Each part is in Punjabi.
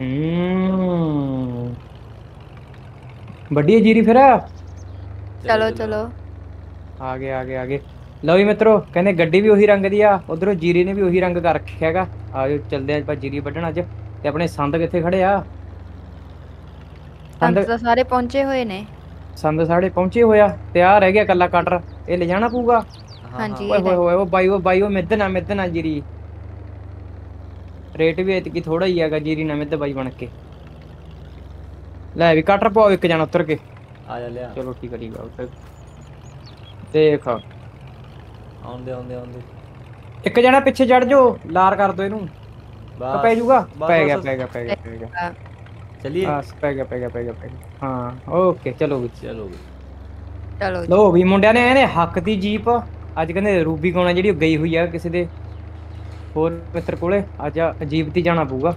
हम्म। ਵੱਡੀ ਜੀਰੀ ਫਿਰ चलो चलो चलो। ਆਗੇ ਆਗੇ ਆਗੇ। ਲਓ ਜੀ ਮਿੱਤਰੋ, ਕਹਿੰਦੇ ਗੱਡੀ ਵੀ ਉਹੀ ਰੰਗ ਦੀ ਆ, ਉਧਰੋਂ ਜੀਰੀ ਨੇ ਵੀ ਉਹੀ ਰੰਗ ਕਰ ਰੱਖਿਆ ਹੈਗਾ। ਆਜੋ ਚੱਲਦੇ ਆਂ ਆਪਾਂ ਜੀਰੀ ਵੱਢਣ ਅੱਜ। ਤੇ ਆਪਣੇ ਸੰਦ ਕਿੱਥੇ ਖੜੇ ਆ? ਸੰਦ संत तो सारे पहुंचे हुए ने। ਸੰਦ ਸਾਡੇ ਪਹੁੰਚੇ ਹੋਇਆ ਤੇ ਆ ਰਹਿ ਗਿਆ ਕੱਲਾ ਕਟਰ। ਇਹ ਲੈ ਜਾਣਾ ਪਊਗਾ। हाँ हाँ हाँ। जी ਓਏ ये ਹੋਏ रह ਹੋਏ, ਉਹ ਬਾਈ ਉਹ ਮਿੱਧਨਾ ਜੀਰੀ। ਰੇਟ ਵੀ ਇਤਕੀ ਥੋੜਾ ਹੀ ਹੈਗਾ, ਜੀਰੀ ਨਾ ਮਿੱਧ ਬਾਈ ਬਣ ਕੇ। ਲੈ ਵੀ ਕਟਰ ਪਾਓ ਇੱਕ ਜਣਾ ਉਤਰ ਕੇ। आ जा लिया। ਚਲੋ ਠੀਕ ਆ ਉੱਤਰ। ਦੇਖ आउंदे आउंदे आउंदे। ਇੱਕ ਜਣਾ ਪਿੱਛੇ ਚੜ ਜਾਓ, ਲਾਰ ਕਰ ਦੋ ਇਹਨੂੰ। ਪੈ बस ਜਾਊਗਾ। बस ਪੈ बस ਗਿਆ बस। ਪੈ ਗਿਆ ਪੈ ਗਿਆ ਪੈ ਗਿਆ। चलिए। ਬਸ ਪੈ ਗਿਆ। ਹਾਂ ਓਕੇ ਚਲੋ ਵੀ। चलो भी। चलो जी। ਲੋ ਵੀ ਮੁੰਡਿਆਂ ਨੇ ਇਹਨੇ ਹੱਕ ਦੀ ਜੀਪ। ਅੱਜ ਕਹਿੰਦੇ ਰੂਬੀ ਕੋਣਾ ਜਿਹੜੀ ਉਹ ਗਈ ਹੋਈ ਆ ਕਿਸੇ ਦੇ ਹੋਰ ਮਿੱਤਰ ਕੋਲੇ। ਅੱਜ ਜੀਪ ਤੇ ਜਾਣਾ ਪਊਗਾ।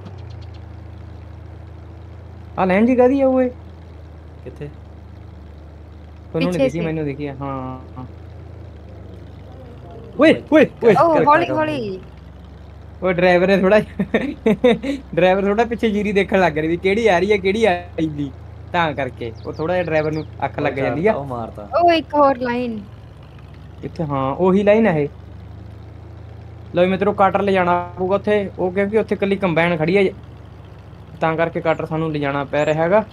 ਆ ਲੈਣ ਜੀ ਕਾਹਦੀ ਆ ਓਏ? किथे? ਤੁਹਾਨੂੰ ਨਹੀਂ पीछे ਦਿਖੀ, से। ਮੈਨੂੰ ਦਿਖੀ ਆ। ਹਾਂ ਓਏ ओए ਓਏ ਓਏ ओ कर हौली कर हौली। ਉਹ ਡਰਾਈਵਰ ਨੇ ਥੋੜਾ ਡਰਾਈਵਰ ਥੋੜਾ ਪਿੱਛੇ ਜੀਰੀ ਦੇਖਣ ਲੱਗ ਰਿਹਾ ਵੀ ਕਿਹੜੀ ਆ ਰਹੀ ਹੈ ਕਿਹੜੀ ਆਈਗੀ। ਤਾਂ ਕਰਕੇ ਉਹ ਥੋੜਾ ਜਿਹਾ ਡਰਾਈਵਰ ਨੂੰ ਅੱਖ ओ ਲੱਗ ਜਾਂਦੀ चाड़ता ਆ। ओ मारता। ओ एक और लाइन। ਇੱਥੇ ਹਾਂ ਉਹੀ ਲਾਈਨ ਹੈ ਇਹ। ਲਓ ਮਿੱਤਰੋ, ਕਟਰ ਲਿਜਾਣਾ ਪਊਗਾ ਉੱਥੇ। ਉਹ ਕਿਉਂਕਿ ਉੱਥੇ ਇਕੱਲੀ ਕੰਬਾਈਨ ਖੜੀ ਹੈ, ਤਾਂ ਕਰਕੇ ਕਟਰ ਸਾਨੂੰ ਲਿਜਾਣਾ ਪੈ ਰਿਹਾ ਹੈਗਾ।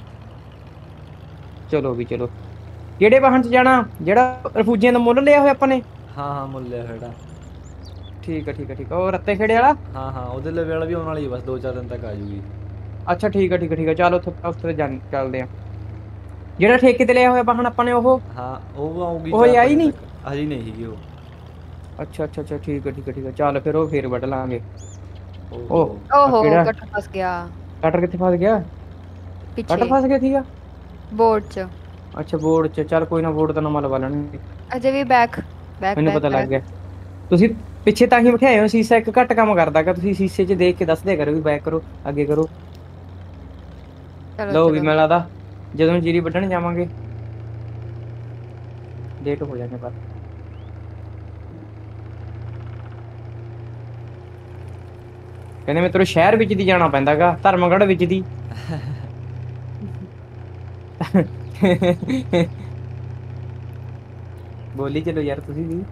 ਚਲੋ ਵੀ ਚਲੋ। ਕਿਹੜੇ ਵਾਹਨ 'ਚ ਜਾਣਾ? ਜਿਹੜਾ ਰਫੂਜੀਆਂ ਦਾ ਮੁੱਲ ਲਿਆ ਹੋਇਆ ਆਪਾਂ ਨੇ? हाँ हाँ मूल्य खड़ा। ਠੀਕ ਆ ਉਹ ਰੱਤੇ ਖੇੜੇ ਵਾਲਾ। हाँ हाँ उधर ले वाला भी होने वाली है, बस 2-4 दिन तक आ जाऊगी। ਅੱਛਾ ਠੀਕ ਆ ਚਲ ਉੱਥੇ ਉੱਥੇ ਚੱਲਦੇ ਆ। ਜਿਹੜਾ ਠੇਕੇ ਤੇ ਲਿਆ ਹੋਇਆ ਵਾਹਨ ਆਪਾਂ ਨੇ हाँ वो आऊँगी ਉਹ 4-5 ਆਈ दिन ਨਹੀਂ। तक। अजी नहीं हैगी वो। ਅੱਛਾ ਠੀਕ ਆ ਚੱਲ ਫਿਰ ਉਹ ਫੇਰ ਵੱਢ ਲਾਂਗੇ। ओहो। ਉਹ ओ ਆ हो ਕਿਹੜਾ कट फंस गया ਕਟਰ ਕਿੱਥੇ ਫਸ ਗਿਆ? ਕਟਰ पीछे ਫਸ ਗਿਆ ਸੀਗਾ। बोर्ड च। ਅੱਛਾ ਬੋਰਡ 'ਚ। ਚੱਲ ਕੋਈ ਨਾ, ਬੋਰਡ ਤਾਂ ਨਵਾਂ ਲਵਾ ਲੈਣਗੇ। अजय भी बैक बैक ਮੈਨੂੰ बैक ਪਤਾ ਲੱਗ बैक। ਗਿਆ। ਤੁਸੀਂ ਪਿੱਛੇ ਤਾਂ ਹੀ ਬਿਠਾਏ ਹੋ, ਸੀਸਾ ਇੱਕ ਘੱਟ ਕੰਮ ਕਰਦਾਗਾ। ਤੁਸੀਂ ਸੀਸੇ 'ਚ ਦੇਖ ਕੇ ਦੱਸਦੇ ਕਰੋ ਵੀ ਬੈਕ ਕਰੋ ਅੱਗੇ ਕਰੋ। चलो ਲਓ ਵੀ चलो। ਮੈਨੂੰ ਲੱਗਦਾ ਜਦੋਂ ਜੀਰੀ ਵੱਢਣ ਜਾਵਾਂਗੇ ਲੇਟ ਹੋ ਜਾਣੇ ਬਸ। ਕਹਿੰਦੇ ਮਿੱਤਰੋ ਸ਼ਹਿਰ ਵਿੱਚ ਦੀ ਜਾਣਾ ਪੈਂਦਾਗਾ, ਧਰਮਗੜ੍ਹ ਵਿੱਚ ਦੀ। ਬੋਲੀ ਚਲੋ ਯਾਰ ਤੁਸੀਂ ਵੀ।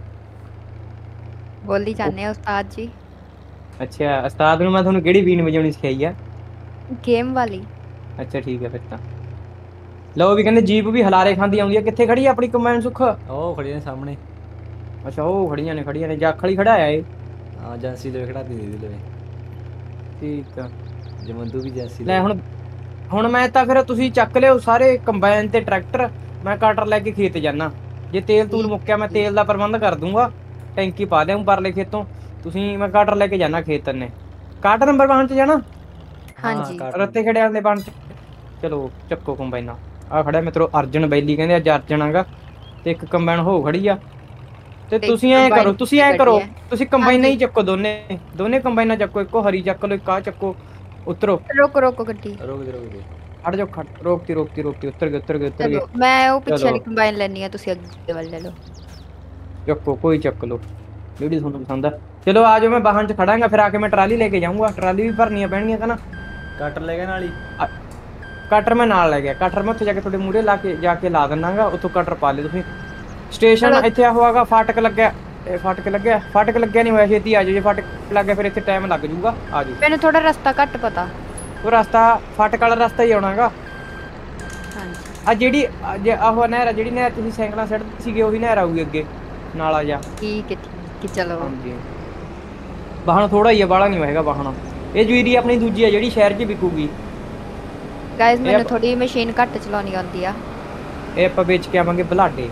बोली जाने उस्ताद जी। ਅੱਛਾ ਉਸਤਾਦ ਨੂੰ ਮੈਂ ਤੁਹਾਨੂੰ ਕਿਹੜੀ ਬੀਨ ਵਜਾਉਣੀ ਸਿਖਾਈ ਆ? गेम वाली। ਅੱਛਾ ਠੀਕ ਹੈ ਫਿਰ ਤਾਂ। ਲਓ ਵੀ ਕਹਿੰਦੇ ਜੀਪ ਵੀ ਹਲਾਰੇ ਖਾਂਦੀ ਆਉਂਦੀ ਆ। ਕਿੱਥੇ ਖੜੀ ਆ ਆਪਣੀ ਕੰਬਾਈਨ ਸੁੱਖ? ओ खड़ी ने सामने। ਅੱਛਾ ਉਹ ਖੜੀਆਂ ਨੇ ਜਾਖਲ ਹੀ ਖੜਾਇਆ ਏ। हाँ एजेंसी ले खड़ा दी दीदी ले। ਠੀਕ ਆ। जमंदू भी एजेंसी ले। ਲੈ ਹੁਣ मैं ਤਾਂ ਫਿਰ ਤੁਸੀਂ ਚੱਕ ਲਿਓ ਸਾਰੇ ਕੰਬਾਈਨ ਤੇ ਟਰੈਕਟਰ। ਮੈਂ ਕਟਰ ਲੈ ਕੇ ਖੇਤ ਜਾਣਾ। ਜੇ ਤੇਲ ਤੂਲ ठीक ਮੁੱਕਿਆ ਮੈਂ ठीक। ਤੇਲ ਦਾ ਪ੍ਰਬੰਧ ਕਰ ਦੂੰਗਾ। ਟੈਂਕੀ ਪਾ ਲਿਆਉਂ ਪਰਲੇ ਖੇਤੋਂ। ਤੁਸੀਂ ਮੈਂ ਕਟਰ ਲੈ ਕੇ ਜਾਣਾ ਖੇਤ ਨੇ। ਕਾਟ ਨੰਬਰ ਵਾਹਨ 'ਚ ਜਾਣਾ। हाँ हाँ हाँ जी। काट ਰੱਤੇ नंबर। ਖੜਿਆਂ ਦੇ ਵਾਹਨ 'ਚ। ਚਲੋ ਚੱਕੋ ਕੰਬਾਈਨਾਂ। ਆ ਖੜਾ ਮਿੱਤਰੋ ਅਰਜਨ ਬੈਲੀ, ਕਹਿੰਦੇ ਅੱਜ ਅਰਜਨ ਆਗਾ। ਤੇ ਇੱਕ ਕੰਬਾਈਨ ਹੋ ਖੜੀ ਆ। ਤੇ एक ਤੁਸੀਂ ਐਂ ਕਰੋ कंबाइन ਤੁਸੀਂ पीछे ਐਂ खड़ी ਕਰੋ है। ਤੁਸੀਂ हाँ ਕੰਬਾਈਨਾਂ जी। ਹੀ ਚੱਕੋ ਦੋਨੇ ਕੰਬਾਈਨਾਂ ਚੱਕੋ। ਇੱਕੋ ਹਰੀ ਚੱਕ ਲਓ, ਇੱਕ ਆਹ ਚੱਕੋ। ਉਤਰੋ। रोको रोको गड्डी। रोक दे। ਖੜ ਜਾਓ ਰੋਕਤੀ ਉਤਰ ਗਏ। चलो मैं वो पीछे ਚਲੋ वाली कंबाइन लेनी है, तुसी अगे वाली ले लो। ਚੱਕੋ ਕੋਈ ਚੱਕ ਲਓ ਜਿਹੜੀ ਤੁਹਾਨੂੰ ਪਸੰਦ ਆ। ਚਲੋ ਆ ਜਾਓ, ਮੈਂ ਵਾਹਨ 'ਚ ਖੜਾਂਗਾ ਫਿਰ ਆ ਕੇ ਮੈਂ ਟਰਾਲੀ ਲੈ ਕੇ ਜਾਊਂਗਾ। ਟਰਾਲੀ ਵੀ ਭਰਨੀਆਂ ਪੈਣਗੀਆਂ ਤਾਂ ਨਾ। कटर ले गए नाली। ਕਟਰ ਮੈਂ ਨਾਲ ਲੈ ਗਿਆ। ਕਟਰ ਮੈਂ ਉੱਥੇ ਜਾ ਕੇ ਤੁਹਾਡੇ ਮੂਹਰੇ ਲਾ ਕੇ ਜਾ ਕੇ ਲਾ ਦਿੰਨਾਗਾ। ਉੱਥੋਂ ਕਟਰ ਪਾ ਲਿਓ ਤੁਸੀਂ। ਸਟੇਸ਼ਨ चलो ਇੱਥੇ ਆ ਹੋਆਗਾ ਫਾਟਕ ਲੱਗਿਆ। ਇਹ ਫਾਟਕ ਲੱਗਿਆ ਨਹੀਂ ਹੋਇਆ। ਛੇਤੀ ਆ ਜਾਓ, ਜੇ ਫਾਟਕ ਲੱਗ ਗਿਆ ਫਿਰ ਇੱਥੇ ਟਾਈਮ ਲੱਗ ਜਾਊਗਾ। ਆ ਜਾਓ। मैंने थोड़ा रास्ता घट पता। ਉਹ ਰਸਤਾ ਫਾਟਕ ਵਾਲਾ ਰਸਤਾ ਹੀ ਆਉਣਾਗਾ। हाँ जी। ਆ ਜਿਹੜੀ ਜੇ ਆਹ ਨਹਿਰ ਆ, ਜਿਹੜੀ ਨਹਿਰ ਤੁਸੀਂ ਸਾਈਕਲਾਂ ਸੜਦੇ ਸੀਗੇ ਉਹੀ ਨਹਿਰ ਆਊਗੀ ਅੱਗੇ ਨਾਲਾ ਜਾ। ठीक है चलो। ਹਾਂਜੀ ਵਾਹਣ ਥੋੜਾ ਹੀ ਆ, ਬਾਹਲਾ ਨਹੀਂ ਹੋਏਗਾ ਵਾਹਣ। ਇਹ ਜੀਰੀ ਆਪਣੀ ਦੂਜੀ ਆ ਜਿਹੜੀ ਸ਼ਹਿਰ 'ਚ ਵਿਕੂਗੀ। गाइस ਇਹ मैंने ਆਪ- थोड़ी मशीन घट चलानी आती है। ਇਹ ਆਪਾਂ ਵੇਚ ਕੇ ਆਵਾਂਗੇ ਬਲਾਡੇ।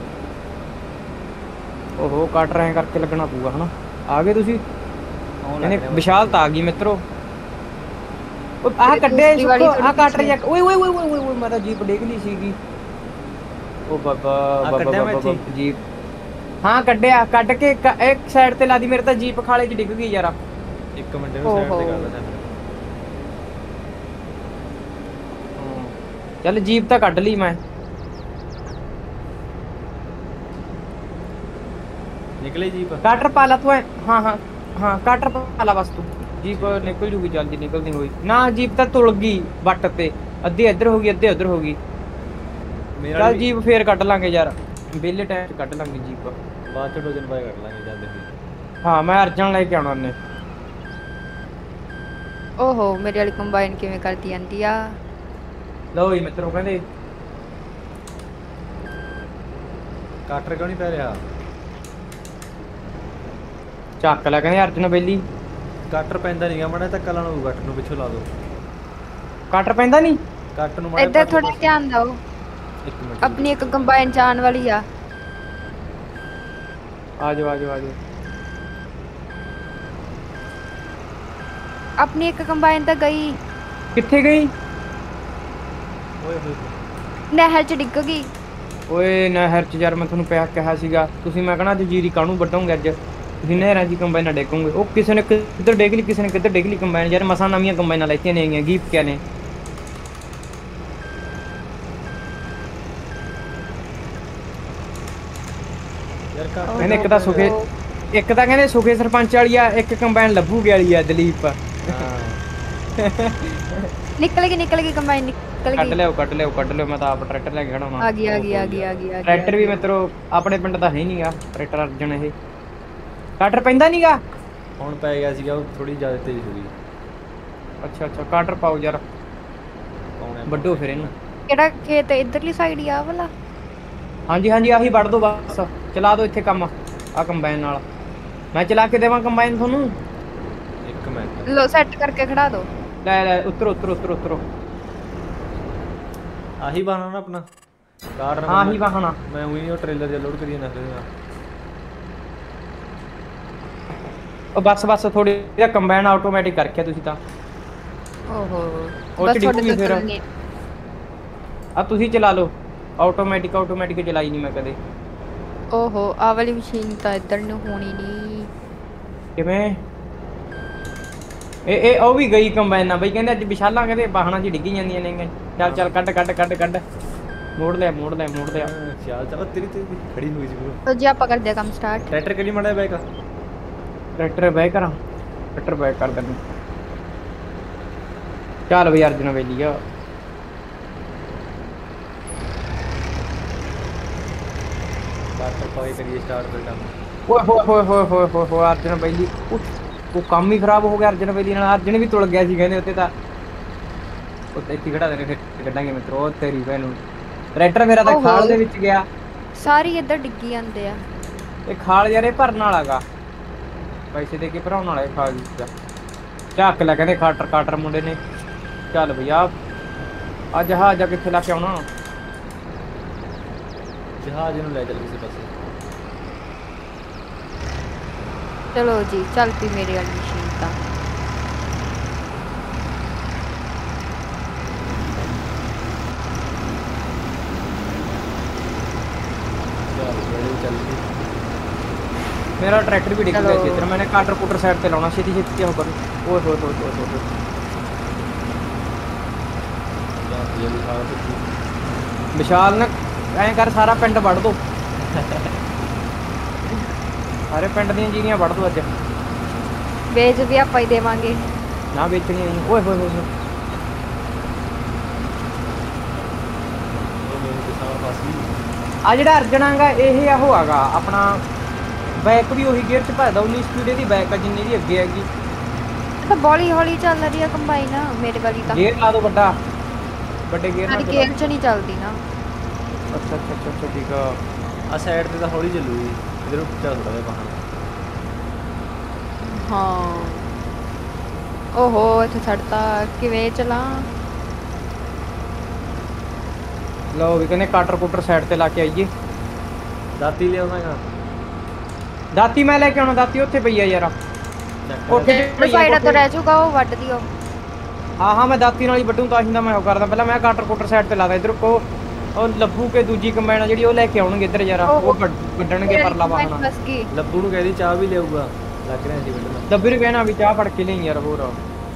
ਓਹੋ ਕਟਰ ਐਂ ਕਰਕੇ ਲੱਗਣਾ ਪਊਗਾ ਹਨਾ। ਆ ਗਏ ਤੁਸੀਂ? ਇਹਨੇ ਵਿਸ਼ਾਲਤਾ ਆ ਗਈ ਮਿੱਤਰੋ। ਉਹ ਆਹ ਕੱਢਿਆ दूसरी वाली ਸੁੱਕੋ, ਆਹ थोड़ी ਕਟਰ पीछे। ਜਾ। ਓਏ ਮੈਂ ਤਾਂ ਜੀਪ ਡੇਗ ਲਈ ਸੀਗੀ। ਉਹ ਬਾਬਾ ਜੀਪ। ਹਾਂ ਕੱਢਿਆ, ਕੱਢ ਕੇ ਇੱਕ ਸਾਈਡ ਤੇ ਲਾ ਦੀ। ਮੇਰੇ ਤਾਂ ਜੀਪ ਖਾਲੇ 'ਚ ਡਿੱਗ ਗਈ ਯਾਰ। एक मिनट में साइड पे कर लेते हैं। ਚੱਲ ਜੀਪ ਤਾਂ ਕੱਢ ਲਈ ਮੈਂ। निकले जीप। ਕਟਰ ਪਾ ਲਾ ਤੂੰ। ਹਾਂ ਕਟਰ ਪਾ ਲਾ ਬਸ ਤੂੰ ਜੀਪ ਨਿਕਲ ਜੂਗੀ ਜਲਦੀ ਨਿਕਲਦੀ ਹੋਈ ਨਾ ਜੀਪ ਤਾਂ ਤੁਲ ਗਈ ਵੱਟ ਤੇ ਅੱਧੀ ਇੱਧਰ ਹੋ ਗਈ ਅੱਧੇ ਉੱਧਰ ਹੋ ਗਈ ਮੇਰਾ ਚੱਲ ਵੀ ਜੀਪ ਫੇਰ ਕੱਢ ਲਾਂਗੇ ਯਾਰ ਵਿਹਲੇ ਟਾਈਮ 'ਚ ਕੱਢ ਲਾਂਗੇ ਜੀਪ ਬਾਅਦ ਚ ਡੋਜਨ ਬਾਈ ਕੱਢ ਲਾਂਗੇ ਜਦ ਦੇਖੀ ਹਾਂ ਮੈਂ ਅਰਜਨ ਲੈ ਕੇ ਆਉਣਾ ਉਹਨੇ ਓਹੋ ਮੇਰੇ ਵਾਲੀ ਕੰਬਾਈਨ ਕਿਵੇਂ ਕਰਦੀ ਜਾਂਦੀ ਆ। ਲਓ ਜੀ ਮਿੱਤਰੋ ਕਹਿੰਦੇ ਕਾਟਰ ਕਿਉਂ ਨਹੀਂ ਪੈ ਰਿਹਾ? ਚੱਕ ਲੈ ਕਹਿੰਦੇ ਅਰਜਨ ਬੇਲੀ ਕਾਟਰ ਪੈਂਦਾ ਨਹੀਂਗਾ ਮਾੜਾ ਧੱਕਾ ਲਾਣਾ ਹੋਊ ਕਾਟਰ ਨੂੰ ਪਿੱਛੋਂ ਲਾ ਦੋ ਕਾਟਰ ਪੈਂਦਾ ਨਹੀਂ ਕਾਟਰ ਨੂੰ ਮਾੜਾ ਇੱਧਰ ਥੋੜਾ ਧਿਆਨ ਦਿਓ ਇੱਕ ਮਿੰਟ ਆਪਣੀ ਇੱਕ ਕੰਬਾਈਨ ਜਾਣ ਵਾਲੀ ਆ। ਆ ਜਾਓ ਆ ਜਾਓ ਆ ਜਾਓ ਆਪਣੀ ਇੱਕ ਕੰਬਾਈਨ ਤਾਂ ਗਈ ਕਿੱਥੇ ਗਈ ਓਏ ਹੋਏ ਨਹਿਰ ਚ ਡਿੱਗ ਗਈ। ਓਏ ਨਹਿਰ 'ਚ ਯਾਰ ਮੈਂ ਤੁਹਾਨੂੰ ਪਿਆ ਕਿਹਾ ਸੀਗਾ ਤੁਸੀਂ ਮੈਂ ਕਹਣਾ ਜੀਰੀ ਕਾਹਨੂੰ ਵੱਢੋਗੇ ਅੱਜ ਤੁਸੀਂ ਨਹਿਰਾਂ 'ਚ ਕੰਬਾਈਨਾਂ ਡੇਗੋਗੇ ਉਹ ਕਿਸੇ ਨੇ ਕਿੱਧਰ ਡੇਗ ਲਈ ਕਿਸੇ ਨੇ ਕਿੱਧਰ ਡੇਗ ਲਈ ਕੰਬਾਈਨ ਯਾਰ ਮਸਾਂ ਨਵੀਆਂ ਕੰਬਾਈਨਾਂ ਲੈਤੀਆਂ ਨੇ ਹੈਗੀਆਂ ਗੀਪ ਕਿਆ ਨੇ ਯਾਰ ਕਾਟਰ ਕਹਿੰਦੇ ਇੱਕ ਤਾਂ ਸੁਖੇ ਇੱਕ ਤਾਂ ਕਹਿੰਦੇ ਸੁਖੇ ਸਰਪੰਚ ਵਾਲੀ ਆ ਇੱਕ ਕੰਬਾਈਨ ਲੱਭੂਗੇ ਵਾਲੀ ਆ ਦਲੀਪ ਹਾਂ ਨਿਕਲ ਗਈ ਕੰਬਾਈਨ ਨਿਕਲ ਕੱਢ ਗਈ। ਲਿਓ ਕੱਢ ਲਿਓ ਕੱਢ ਲਿਓ ਮੈਂ ਤਾਂ ਆਪ ਟਰੈਕਟਰ ਲੈ ਕੇ ਖੜਾ ਹਾਂ ਆ ਗਈ ਆ ਗਈ ਆ ਗਈ ਆ ਗਈ ਆ ਗਈ ਟਰੈਕਟਰ ਵੀ ਮਿੱਤਰੋ ਆਪਣੇ ਪਿੰਡ ਦਾ ਹੈ ਨਹੀਂਗਾ ਟਰੈਕਟਰ ਅਰਜਨ ਇਹ ਕਾਟਰ ਪੈਂਦਾ ਨਹੀਂਗਾ ਹੁਣ ਪੈ ਗਿਆ ਸੀਗਾ ਉਹ ਥੋੜੀ ਜ਼ਿਆਦਾ ਤੇਜ਼ ਹੋ ਗਈ ਅੱਛਾ ਅੱਛਾ ਕਾਟਰ ਪਾਓ ਯਾਰ ਪਾਉਣੇ ਵੱਡੋ ਫਿਰ ਇਹਨੂੰ ਕਿਹੜਾ ਖੇਤ ਇਧਰਲੀ ਸਾਈਡ ਹੀ ਆ ਵਾਲਾ। ਹਾਂਜੀ ਹਾਂਜੀ ਆਹੀ ਵੱਢ ਦੋ ਬਸ ਚਲਾ ਦੋ ਇੱਥੇ ਕੰਮ ਆ ਕੰਬਾਈਨ ਨਾਲ ਮੈਂ ਚਲਾ ਕੇ ਦੇਵਾਂ ਕੰਬਾਈਨ ਤੁਹਾਨੂੰ ਇੱਕ ਮਿੰਟ ਲੋ ਸੈੱਟ ਕਰਕੇ ਖੜਾ ਦੋ। ਲੈ ਲੈ ਉਤਰੋ ਉਤਰੋ ਉਤਰੋ ਉਤਰੋ ਆਹੀ ਬਾਣਾ ਨਾ ਆਪਣਾ ਕਾਰ ਹਾਂ ਹੀ ਵਾਹਣਾ ਮੈਂ ਉਹੀ ਉਹ ਟ੍ਰੇਲਰ ਜਿਹਾ ਲੋਡ ਕਰੀ ਜਾਂਦਾ ਫਿਰ ਉਹ ਬਸ ਥੋੜੀ ਜਿਹਾ ਕੰਬਾਈਨ ਆਟੋਮੈਟਿਕ ਕਰਕੇ ਤੁਸੀਂ ਤਾਂ ਓਹੋ ਉਹ ਬਸ ਚ ਤੁਹਾਡੇ ਡਿੱਗੂਗੀ ਤੋਂ ਫਿਰ। ਚੱਲਣੀ। ਆ ਤੁਸੀਂ ਚਲਾ ਲਓ ਆਟੋਮੈਟਿਕ ਚਲਾਈ ਨਹੀਂ ਮੈਂ ਕਦੇ ਓਹੋ ਆ ਵਾਲੀ ਮਸ਼ੀਨ ਤਾਂ ਇੱਧਰ ਨੂੰ ਹੋਣੀ ਨਹੀਂ। ਕਿਵੇਂ ਇਹ ਉਹ ਵੀ ਗਈ ਕੰਬਾਈਨਾਂ ਬਈ ਕਹਿੰਦੇ ਅੱਜ ਵਿਸ਼ਾਲਾਂ ਕਹਿੰਦੇ ਬਾਹਣਾ ਚ ਡਿੱਗੀ ਜਾਂਦੀਆਂ ਨੇ ਚੱਲ ਕੱਢ ਮੋੜ ਲਿਆ ਚੱਲ ਤੇਰੀ ਖੜੀ ਹੋਈ ਸੀ ਬ్రో ਤਾਂ ਜੀ ਆਪਾਂ ਕਰਦੇ ਆ ਕੰਮ ਸਟਾਰਟ। ਟਰੈਕਟਰ ਕਿਹੜੀ ਮਾੜਾ ਬੈਕ ਟਰੈਕਟਰ ਬੈਕ ਕਰ ਦਿੰਦੇ ਚੱਲ ਬਈ ਅਰਜਨ ਵੇਲੀ ਆ ਕਾਟਰ ਪਾਈ ਕਰੀਏ ਸਟਾਰਟ ਫਿਰ ਕੰਮ ਓਏ ਅਰਜਨ ਵੇਲੀ ਉਹ ਕੰਮ ਹੀ ਖਰਾਬ ਹੋ ਗਿਆ ਅਰਜਨ ਵੇਲੀ ਨਾਲ ਅਰਜਨ ਵੀ ਤੁਲ ਗਿਆ ਸੀ ਕਹਿੰਦੇ ਉੱਤੇ ਤਾਂ ਉੱਤੇ ਇੱਥੇ ਖੜਾ ਦੇ ਫਿਰ ਕੱਢਾਂਗੇ ਮਿੱਤਰੋ ਤੇਰੀ ਭੈਣ ਨੂੰ ਟਰੈਕਟਰ ਮੇਰਾ ਤਾਂ ਖਾਲ ਦੇ ਵਿੱਚ ਗਿਆ ਸਾਰੀ ਇੱਧਰ ਡਿੱਗੀ ਜਾਂਦੇ ਆ। ਇਹ ਖਾਲ ਯਾਰ ਇਹ ਭਰਨ ਵਾਲਾਗਾ ਪੈਸੇ ਦੇ ਕੇ ਭਰਾਉਣ ਵਾਲਾ ਇਹ ਖਾਲ ਦਾ ਝੱਕ ਲੈ ਕਹਿੰਦੇ ਕਾਟਰ ਮੁੰਡੇ ਨੇ ਚੱਲ ਬਈ ਆ ਜਹਾਜ਼ ਆ ਕਿੱਥੇ ਲਾ ਕੇ ਆਉਣਾ ਜਹਾਜ਼ ਨੂੰ ਲੈ ਚੱਲ ਕਿਸੇ ਪਾਸੇ ਚਲੋ ਜੀ ਚੱਲ ਪਈ ਮੇਰੇ ਵਾਲੀ ਮਸ਼ੀਨ ਤਾਂ। ਚੱਲ ਮੇਰਾ ਟਰੈਕਟਰ ਵੀ ਡਿੱਗ ਗਿਆ ਚਲੋ। ਸੀ ਇੱਧਰ ਮੈंने ਕਾਟਰ ਸਾਈਡ ਤੇ ਲਾਉਣਾ ਛੇਤੀ ਉਹ ਕਰ ਓਏ ਵਿਸ਼ਾਲ ਨਾ ਐਂ ਕਰ ਸਾਰਾ ਪਿੰਡ ਵੱਢ ਦੋ ਸਾਰੇ ਪਿੰਡ ਦੀਆਂ ਜੀਰੀਆਂ ਵੱਢ ਦੋ ਅੱਜ ਵੇਚ ਵੀ ਆਪਾਂ ਹੀ ਦੇਵਾਂਗੇ। ਨਾ ਵੇਚਣੀਆਂ ਜੀ ਓਏ ਆ ਜਿਹੜਾ ਅਰਜਨਾਗਾ ਇਹ ਉਹ ਆਗਾ ਆਪਣਾ ਬੈਕ ਵੀ ਉਹੀ ਗੇਅਰ ਚ ਭਜਦਾ 19 ਸਪੀਡ ਦੀ ਬੈਕ ਆ ਜਿੰਨੀ ਦੀ ਅੱਗੇ ਹੈਗੀ ਤਾਂ ਬੋਲੀ ਹੌਲੀ ਚੱਲ ਰਹੀ ਆ ਕੰਬਾਈਨ ਮੇਰੇ ਵਾਲੀ ਤਾਂ। ਗੇਅਰ ਲਾ ਦੋ ਵੱਡੇ ਗੇਅਰ ਨਾਲ ਸਾਡੀ ਗੇਅਰ ਚ ਨਹੀਂ ਚੱਲਦੀ ਨਾ। ਅੱਛਾ ਠੀਕ ਆ ਆ ਸਾਈਡ ਤੇ ਤਾਂ ਹੌਲੀ ਚੱਲੂਗੀ ਇਧਰ ਚੱਲ ਥੋੜਾ ਜਿਹਾ ਬਾਹਰ ਹਾਂ ਓਹੋ ਇੱਥੇ ਛੱਡਤਾ ਕਿਵੇਂ ਚਲਾ। ਲਓ ਵੀ ਕਹਿੰਦੇ ਕਾਟਰ ਸਾਈਡ ਤੇ ਲਾ ਕੇ ਆਈਏ ਦਾਤੀ ਲਿਆਉਣਾਗਾ ਦਾਤੀ ਮੈਂ ਲੈ ਕੇ ਆਉਣਾ ਦਾਤੀ ਉੱਥੇ ਪਈ ਆ ਯਾਰ ਉੱਥੇ ਸਾਈਡ ਤੋਂ ਰਹਿ ਜਾਊਗਾ ਉਹ ਵੱਢ ਦਿਓ। ਹਾਂ ਮੈਂ ਦਾਤੀ ਨਾਲ ਹੀ ਵੱਢੂ ਤਾਂ ਹੀ ਤਾਂ ਮੈਂ ਉਹ ਕਰਦਾ ਪਹਿਲਾਂ ਮੈਂ ਕਾਟਰ ਸਾਈਡ ਤੇ ਲਾਦਾ ਇਧਰ ਕੋ ਉਹ ਲੱਭੂ ਕੇ ਦੂਜੀ ਕੰਬਾਈਨ ਆ ਜਿਹੜੀ ਉਹ ਲੈ ਕੇ ਆਉਣਗੇ ਇੱਧਰ ਯਾਰ ਉਹ ਵੱਢਣਗੇ ਪਰਲਾ ਵਾਹਣਾ ਬਸ ਕੀ ਲੱਭੂ ਨੂੰ ਕਹਿਦੀ ਚਾਹ ਵੀ ਲਿਆਊਗਾ ਲੱਗ ਰਿਹਾ ਸੀ ਵੱਢਣਾ ਦੱਬੀ ਨੂੰ ਕਹਿਣਾ ਵੀ ਚਾਹ ਫੜ ਕੇ ਲਈ ਯਾਰ ਹੋਰ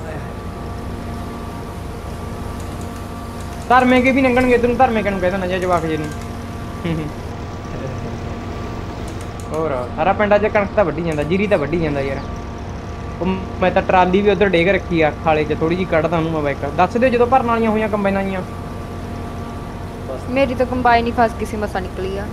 ਧਰਮੇ ਕੇ ਵੀ ਲੰਘਣਗੇ ਇਧਰ ਨੂੰ ਧਰਮੇ ਕੇ ਨੂੰ ਕਹਿ ਦੇਣਾ ਜੇ ਜਵਾਕ ਜੇ ਨੂੰ ਹੋਰ ਸਾਰਾ ਪਿੰਡ ਅੱਜ ਕਣਕ ਤਾਂ ਵੱਢੀ ਜਾਂਦਾ ਜੀਰੀ ਤਾਂ ਵੱਢੀ ਜਾਂਦਾ ਯਾਰ ਉਹ ਮੈਂ ਤਾਂ ਟਰਾਲੀ ਵੀ ਉਧਰ ਡੇਗ ਰੱਖੀ ਆ ਖਾਲੇ 'ਚ ਥੋੜੀ ਜਿਹੀ ਕੱਢਦਾ ਉਹਨੂੰ ਮੈਂ ਬਾਈਕ ਦੱਸ ਦਿਓ ਜਦੋਂ ਭਰਨ ਵਾਲੀਆਂ ਹੋਈਆਂ ਕੰਬਾਈਨਾਂ ਜੀਆਂ ਬਸ ਮੇਰੀ ਤਾਂ ਕੰਬਾਈਨ ਹੀ ਫਸ ਕਿਸੇ ਮਸਾ ਨਿਕਲੀ ਆ।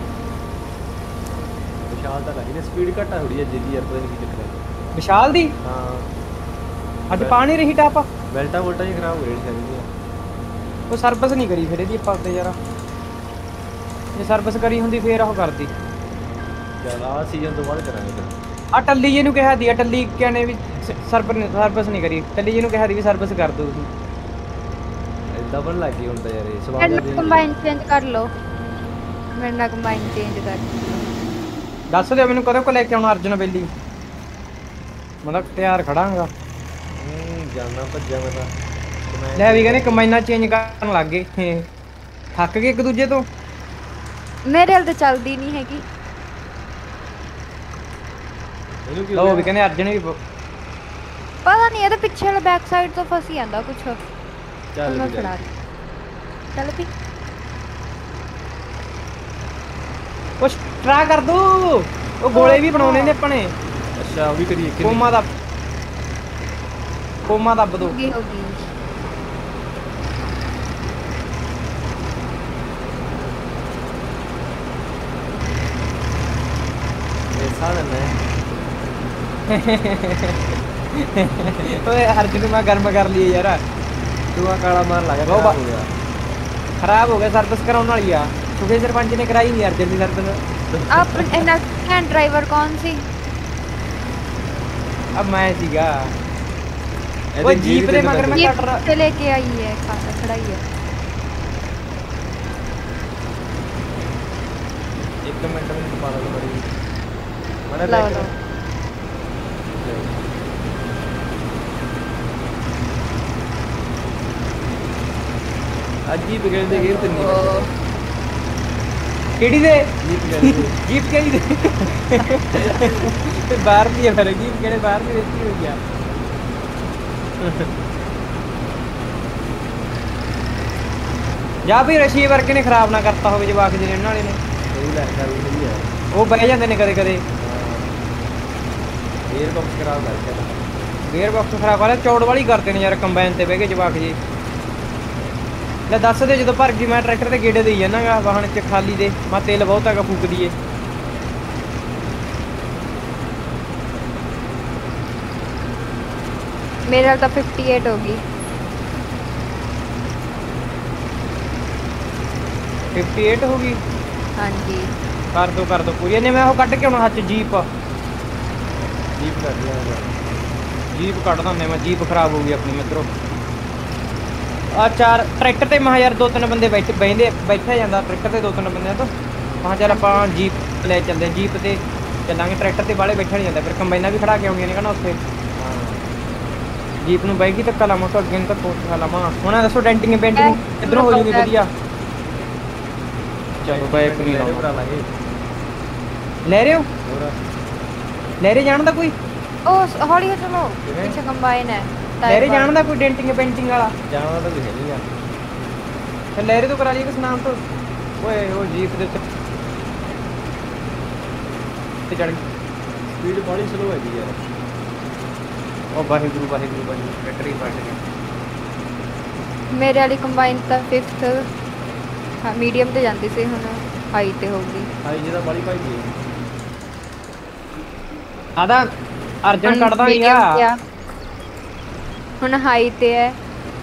ਵਿਸ਼ਾਲ ਤਾਂ ਕਹੀ ਨੇ ਸਪੀਡ ਘੱਟ ਆ ਥੋੜੀ ਜਿਹੀ ਯਾਰ ਪਤਾ ਨਹੀਂ ਕੀ ਚੱਕਰ ਹੈ। ਵਿਸ਼ਾਲ ਦੀ ਹਾਂ ਅੱਜ ਪਾ ਨਹੀਂ ਰਹੀ ਟਾਪ ਬੈਲਟਾਂ ਵੋਲਟਾਂ ਹੀ ਖਰਾਬ ਹੋ ਰਹੀਆਂ ਸਾਰੀਆਂ। ਉਹ ਸਰਵਿਸ ਨਹੀਂ ਕਰੀ ਫਿਰ ਇਹਦੀ ਆਪਾਂ ਉੱਤੇ ਯਾਰ ਜੇ ਸਰਵਿਸ ਕਰੀ ਹੁੰਦੀ ਫੇਰ ਉਹ ਕਰਦੀ। ਚੱਲ ਆਹ ਸੀਜ਼ਨ ਤੋਂ ਬਾਅਦ ਕਰਾਂਗੇ ਫਿਰ। ਆ ਟੱਲੀ ਜੀ ਨੂੰ ਕਿਹਾ ਦੀ ਆ ਟੱਲੀ ਕਹਿੰਦੇ ਵੀ ਸਰਵਿਸ ਨਹੀਂ ਕਰੀ ਟੱਲੀ ਜੀ ਨੂੰ ਕਿਹਾ ਦੀ ਵੀ ਸਰਵਿਸ ਕਰ ਦਿਓ ਤੁਸੀਂ। ਇਦਾਂ ਬਣ ਲੱਗ ਗਈ ਹੁਣ ਤਾਂ ਯਾਰ ਇਹ ਸਵਾਲ ਮੇਰੇ ਦੇ ਕੰਬਾਈਨ ਚੇਂਜ ਕਰ ਲਓ। ਮੇਰੇ ਨਾਲ ਕੰਬਾਈਨ ਚੇਂਜ ਕਰ। ਦੱਸ ਦਿਓ ਮੈਨੂੰ ਕਦੋਂ ਕੋ ਲੈ ਕੇ ਆਉਣਾ ਅਰਜਨ ਬੇਲੀ ਮੈਂ ਤਾਂ ਤਿਆਰ ਖੜਾਂਗਾ। ਜਾਨਾ ਭੱਜਿਆ ਮੈਂ ਤਾਂ ਤੇ ਮੈਂ ਲੈ ਵੀ ਕਹਿੰਦੇ ਕੰਬਾਈਨਾਂ ਚੇਂਜ ਕਰਨ ਲੱਗ ਗਏ ਥੱਕ ਗਏ ਇੱਕ ਦੂਜੇ ਤੋਂ। ਮੇਰੇ ਹਾਲ ਤਾਂ ਚੱਲਦੀ ਨਹੀਂ ਹੈਗੀ। ਇਹਨੂੰ ਕੀ ਲਓ ਵੀ ਕਹਿੰਦੇ ਅਰਜਨ ਵੀ ਪਤਾ ਨਹੀਂ ਇਹਦੇ ਪਿੱਛੇ ਵਾਲਾ ਬੈਕ ਸਾਈਡ ਤੋਂ ਫਸੀ ਜਾਂਦਾ ਕੁਛ। ਚੱਲ ਮੈਂ ਵੀ ਫੜਾ ਰਹੀ। ਚੱਲ ਵੀ ਕੁਛ ਟਰਾ ਕਰ ਦੋ ਉਹ ਗੋਲੇ ਵੀ ਬਣਾਉਣੇ ਨੇ ਆਪਣੇ ਅੱਛਾ ਉਹ ਵੀ ਕਰੀਏ ਕਿ ਕੋਮਾ ਦੱਬ ਦੋ। ਹੋਗੀ ਹੋਗੀ। ਇਹ ਸਾਡਾ ਨੇ ਓਏ ਅਰਜਨ ਨੂੰ ਮੈਂ ਗਰਮ ਕਰ ਲਈ ਯਾਰ ਤੂੰ ਕਾਲਾ ਮਾਰ ਲੱਗਾ ਉਹ ਹੋ ਗਿਆ ਖਰਾਬ ਹੋ ਗਿਆ ਸਰਵਿਸ ਕਰਾਉਣ ਵਾਲੀ ਆ ਸੁਖੇ ਸਰਪੰਚ ਨੇ ਕਰਾਈ ਨਹੀਂ ਅਰਜਨ ਦੀ ਸਰਵਿਸ। आप हैंड ड्राइवर कौन सी? अब मैं सीगा वो जीप दे मगर मैं जीप कट रहा से लेके आई है खाना खड़ाई है। एक मिनट में पाला तो बड़ी मैंने लाओ लो। ਅੱਜ ਹੀ ਬਿਗੜ ਦੇ ਗੇਰ ਤੇ ਨਹੀਂ ਕਿਹੜੀ ਦੇ ਜੀਪ ਗਈ ਜੀਪ ਕਿਹੜੀ ਦੇ ਤੇ ਬਾਹਰ ਦੀ ਹੈ ਫਿਰ ਜੀਪ ਕਿਹੜੇ ਬਾਹਰ ਦੀ ਦਿੱਤੀ ਹੋਈ ਆ। ਜਾਂ ਵੀ ਰਸ਼ੀ ਵਰਗੇ ਨੇ ਖਰਾਬ ਨਾ ਕਰਤਾ ਹੋਵੇ ਜਵਾਕ ਦੇ ਰਹਿਣ ਵਾਲੇ ਨੇ ਸਹੀ ਲੱਗਦਾ ਵੀ ਸਹੀ ਹੈ ਉਹ ਬਹਿ ਜਾਂਦੇ ਨੇ ਕਦੇ ਕਦੇ 에ਅਰ ਬਾਕਸ ਖਰਾਬ ਕਰਕੇ ਗੇਅਰ ਬਾਕਸ ਖਰਾਬ ਵਾਲਾ ਚੌੜ ਵਾਲੀ ਕਰਦੇ ਨੇ ਯਾਰ ਕੰਬਾਈਨ ਤੇ ਬਹਿ ਕੇ ਜਵਾਕ ਜੀ। ਲੈ ਦੱਸ ਦੇ ਜਦੋਂ ਭਰ ਗਈ ਮੈਂ ਟਰੈਕਟਰ ਤੇ ਗੇੜੇ ਦੇਈ ਜਾਣਾਗਾ ਵਾਹਣ ਚ ਖਾਲੀ ਦੇ ਮੈਂ ਤੇਲ ਬਹੁਤ ਹੈਗਾ ਫੂਕ ਦਈਏ। मेरे हाल तो 58 होगी। 58 ਹੋ ਗਈ हाँ जी ਕਰ ਦੋ ਪੂਰੀ ਨੇ ਮੈਂ ਉਹ ਕੱਢ ਕੇ ਆਉਣਾ ਹੱਥ ਜੀਪ ਜੀਪ ਕਰ ਲਿਆ ਜੀਪ ਕੱਢ ਦਿੰਦੇ ਮੈਂ ਜੀਪ ਖਰਾਬ ਹੋ ਗਈ ਆਪਣੀ ਮਿੱਤਰੋ। ਆ ਚਾਰ ਟਰੈਕਟਰ ਤੇ ਮਹਾ ਯਾਰ 2-3 ਬੰਦੇ ਬੈਠਿਆ ਜਾਂਦਾ ਟਰੈਕਟਰ ਤੇ 2-3 ਬੰਦਿਆਂ ਤੋਂ ਮਹਾ ਚੱਲ ਆਪਾਂ ਜੀਪ ਲੈ ਚੱਲਦੇ ਜੀਪ ਤੇ ਚੱਲਾਂਗੇ ਟਰੈਕਟਰ ਤੇ ਬਾਹਲੇ ਬੈਠਿਆ ਨਹੀਂ ਜਾਂਦਾ ਫਿਰ ਕੰਬਾਈਨਾਂ ਵੀ ਖੜਾ ਕੇ ਆਉਂਦੀਆਂ ਨੇ ਕਹਿੰਦਾ ਉੱਥੇ ਜੀਪ ਨੂੰ ਬਾਈਕ ਹੀ ਧੱਕਾ ਲਾਵਾਂ ਤਾਂ ਅੱਗੇ ਨੂੰ ਧੱਕਾ ਉੱਠਾ ਲਾਵਾਂ। ਹੁਣ ਦੱਸੋ ਡੈਂਟਿੰਗ ਪੇਂਟਿੰਗ ਇੱਧਰੋਂ ਹੋ ਜੂਗੀ ਵਧੀਆ। ਚਲੋ ਬਾਈਕ ਨਹੀਂ ਲਾਉਣਾ ਭਰਾ ਲਾਂਗੇ ਲੈ ਰਹੇ ਹੋ ਹੋਰ ਲੈ ਰਹੇ ਜਾਣ ਦਾ ਕੋਈ ओ हौली हो चलो पीछे कंबाइन है। ਲੈ ਰਹੇ ਜਾਣ ਦਾ ਕੋਈ ਡੈਂਟਿੰਗ ਪੇਂਟਿੰਗ ਵਾਲਾ ਜਾਣਾ ਤਾਂ ਕੁਝ ਨਹੀਂ ਆ ਫਿਰ ਲੈ ਰਹੇ ਤੋਂ ਕਰਾ ਲਈ ਕਿਸ ਨਾਮ ਤੋਂ ਓਏ ਉਹ ਜੀਪ ਦੇ ਉੱਤੇ ਚੜ ਗਈ ਸਪੀਡ ਬੜੀ ਸਲੋ ਹੈਗੀ ਯਾਰ ਉਹ ਵਾਹਿਗੁਰੂ ਬੈਟਰੀ ਫਟ ਗਈ। मेरे वाली कंबाइन तो 5th हाँ मीडियम ते जाती सी हुन हाई ते होगी। ਹਾਈ ਜਿਹਦਾ ਬੜੀ ਭਾਈ ਜੀ ਆਦਾ ਅਰਜਨ ਕੱਢਦਾ ਨਹੀਂ ਆ ਹੁਣ ਹਾਈ ਤੇ ਹੈ।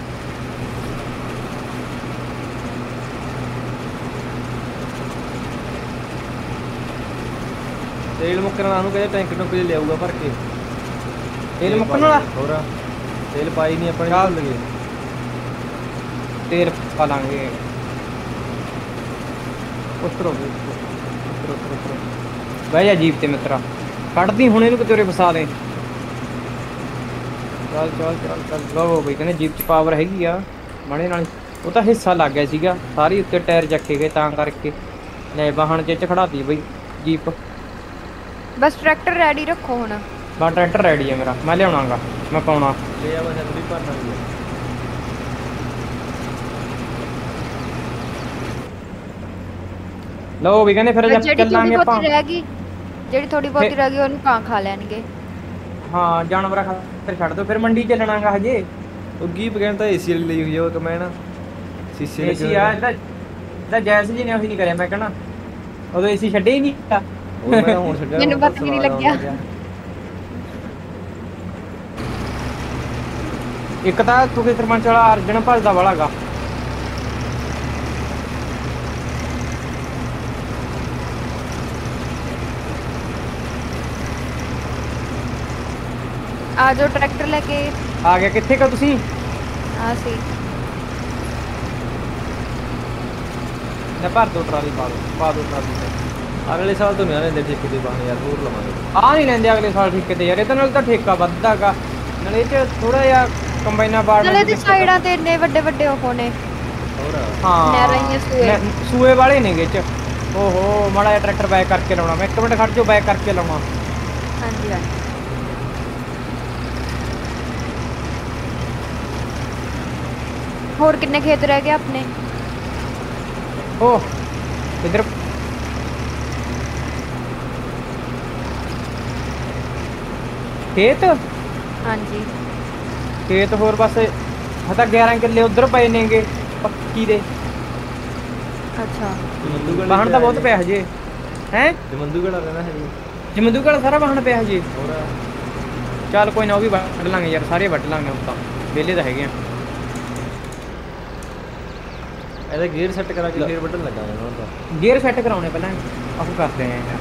ਤੇਲ ਮੁੱਕਣ ਨਾਲ ਨੂੰ ਕਹਿੰਦੇ ਟੈਂਕ ਟੁੰਕ ਚ ਲਿਆਊਗਾ ਭਰ ਕੇ ਤੇਲ ਮੁੱਕਣ ਵਾਲਾ ਹੋਰ ਤੇਲ ਪਾਈ ਨਹੀਂ ਆਪਣੇ ਚੱਲ। ਭੁੱਲ ਗਏ ਤੇਲ ਪਾ ਲਾਂਗੇ ਉਤਰੋ ਬਹਿ ਜਾ ਜੀਪ ਤੇ ਮਿੱਤਰਾ ਕੱਢਦੀ ਹੁਣ ਇਹਨੂੰ ਕਿਤੇ ਫਸਾ ਦੇ। ਚੱਲ ਲਓ ਬਈ ਕਹਿੰਦੇ ਜੀਪ 'ਚ ਪਾਵਰ ਹੈਗੀ ਆ ਮਾੜੇ ਨਾਲ ਉਹ ਤਾਂ ਹਿੱਸਾ ਲੱਗ ਗਿਆ ਸੀਗਾ ਸਾਰੀ ਉੱਤੇ ਟਾਇਰ ਚੱਕੇ ਗਏ ਤਾਂ ਕਰਕੇ ਲੈ ਵਾਹਣ 'ਚ ਖੜਾਤੀ ਬਈ ਜੀਪ। बस ट्रैक्टर रेडी रखो हुन। ਬਾ ਟਰੈਕਟਰ ਰੈਡੀ ਹੈ ਮੇਰਾ ਮੈਂ ਲਿਆਉਣਾਗਾ ਮੈਂ ਪਾਉਣਾ ਲੈ ਆ ਬਸ ਥੋੜੀ ਭਰਨਾ ਵੀ ਲਓ ਵੀ ਕਹਿੰਦੇ ਫਿਰ ਜਦ ਚੱਲਾਂਗੇ ਆਪਾਂ ਜਿਹੜੀ ਥੋੜੀ ਬਹੁਤੀ ਰਹਿ ਗਈ ਉਹਨੂੰ ਕਾਂ ਖਾ ਲੈਣਗੇ। ਹਾਂ ਜਾਨਵਰਾਂ ਖਾਤਰ ਛੱਡ ਦੋ ਫਿਰ ਮੰਡੀ ਚੱਲਣਾਗਾ ਹਜੇ ਉਹ ਕੀ ਬਗੈਨ ਤਾਂ ਏਸੀ ਵਾਲੀ ਲਈ ਹੋਈ ਆ ਉਹ ਕਮੈਨ ਸੀਸੇ ਲੱਗੇ ਏਸੀ ਹੋਏ ਆ ਨੇ। ਇਹਦਾ ਜੈਸ ਜੀ ਨੇ ਉਹੀ ਨਹੀਂ ਕਰਿਆ ਮੈਂ ਕਹਣਾ ਉਦੋਂ ਏਸੀ ਛੱਡੇ ਹੀ ਨਹੀਂ ਉਹ ਮੈਂ ਤਾਂ ਹੁਣ ਛੱਡਿਆ ਮੈਨੂੰ ਹੁਣ ਤਾਂ ਪਤਾ ਵੀ ਨਹੀਂ ਸਵਾਦ ਆਉਣ ਲੱਗਿਆ। ਲੱਗਿਆ। ਇੱਕ ਤਾਂ ਤੁਸੀਂ ਸਰਪੰਚ ਵਾਲਾ ਅਰਜਨ ਭਜਦਾ ਵਾਲਾਗਾ ਆ ਜਾਓ ਟਰੈਕਟਰ ਲੈ ਕੇ। ਆ ਗਿਆ ਕਿੱਥੇ ਕਾ ਤੁਸੀਂ ਆ ਸੀ ਨਾ ਭਰ ਦੋ ਟਰਾਲੀ ਪਾ ਦੋ ਟਰਾਲੀ ਅਗਲੇ ਸਾਲ ਤੋਂ ਨਹੀਂ ਆਣੇ ਠੇਕੇ ਦੇ ਬਾਹਰ ਯਾਰ ਹੋਰ ਲਵਾਂਗੇ। ਆ ਨਹੀਂ ਲੈਂਦੇ ਅਗਲੇ ਸਾਲ ਠੇਕੇ ਤੇ ਯਾਰ ਇਹਦੇ ਨਾਲ ਤਾਂ ਠੇਕਾ ਵੱਧਦਾਗਾ ਨਾਲੇ ਇਹ ਚ ਥੋੜਾ ਜਿਹਾ ਕੰਬਾਈਨਾਂ ਬਾੜ ਚਲੇ ਦੀ ਸਾਈਡਾਂ ਤੇ ਇੰਨੇ ਵੱਡੇ ਵੱਡੇ ਉਹ ਨੇ ਹੋਰ ਹਾਂ ਨਹਿਰਾਂ ਹੀ ਆ, ਸੂਏ। ਸੂਏ ਵਾਲੇ ਨੇਗੇ ਚ ਓਹੋ ਮਾੜਾ ਜਿਹਾ ਟਰੈਕਟਰ ਬੈਕ ਕਰਕੇ ਲਾਉਣਾ ਮੈਂ 1 ਮਿੰਟ ਖੜ ਜਾਓ ਬੈਕ ਕਰਕੇ ਲਾਉਣਾ ਹਾਂਜੀ ਹਾਂਜੀ ਹੋਰ ਕਿੰਨੇ ਖੇਤ ਰਹਿ ਗਏ ਆਪਣੇ? ਓ ਇਧਰ ਖੇਤ ਹਾਂਜੀ ਖੇਤ ਹੋਰ ਬਸ ਹਤਾ 11 ਕਿੱਲੇ ਉਧਰ ਪਏ ਨੇਗੇ ਪੱਕੀ ਦੇ ਅੱਛਾ ਵਾਹਣ ਤਾਂ ਬਹੁਤ ਪਿਆ ਹਜੇ ਹੈ ਜਮੰਦੂ ਕਿਹੜਾ ਰਹਿਣਾ ਹੈ ਜੀ ਜਮੰਦੂ ਕੋਲ ਸਾਰਾ ਵਾਹਣ ਪਿਆ ਹਜੇ ਹੋਰ ਚੱਲ ਕੋਈ ਨਾ ਉਹ ਵੀ ਵੱਢ ਲਾਂਗੇ ਯਾਰ ਸਾਰੇ ਵੱਢ ਲਾਂਗੇ ਹੁਣ ਤਾਂ ਵਿਹਲੇ ਤਾਂ ਹੈਗੇ ਆ ਇਹਦਾ ਗੇਅਰ ਸੈੱਟ ਕਰਾ ਕੇ ਫੇਰ ਵੱਢਣ ਲੱਗਾ ਮੈਂ ਹੁਣ ਤਾਂ ਗੇਅਰ ਸੈੱਟ ਕਰਾਉਣੇ ਪਹਿਲਾਂ ਆਪ ਕਰਦੇ ਆਂ ਯਾਰ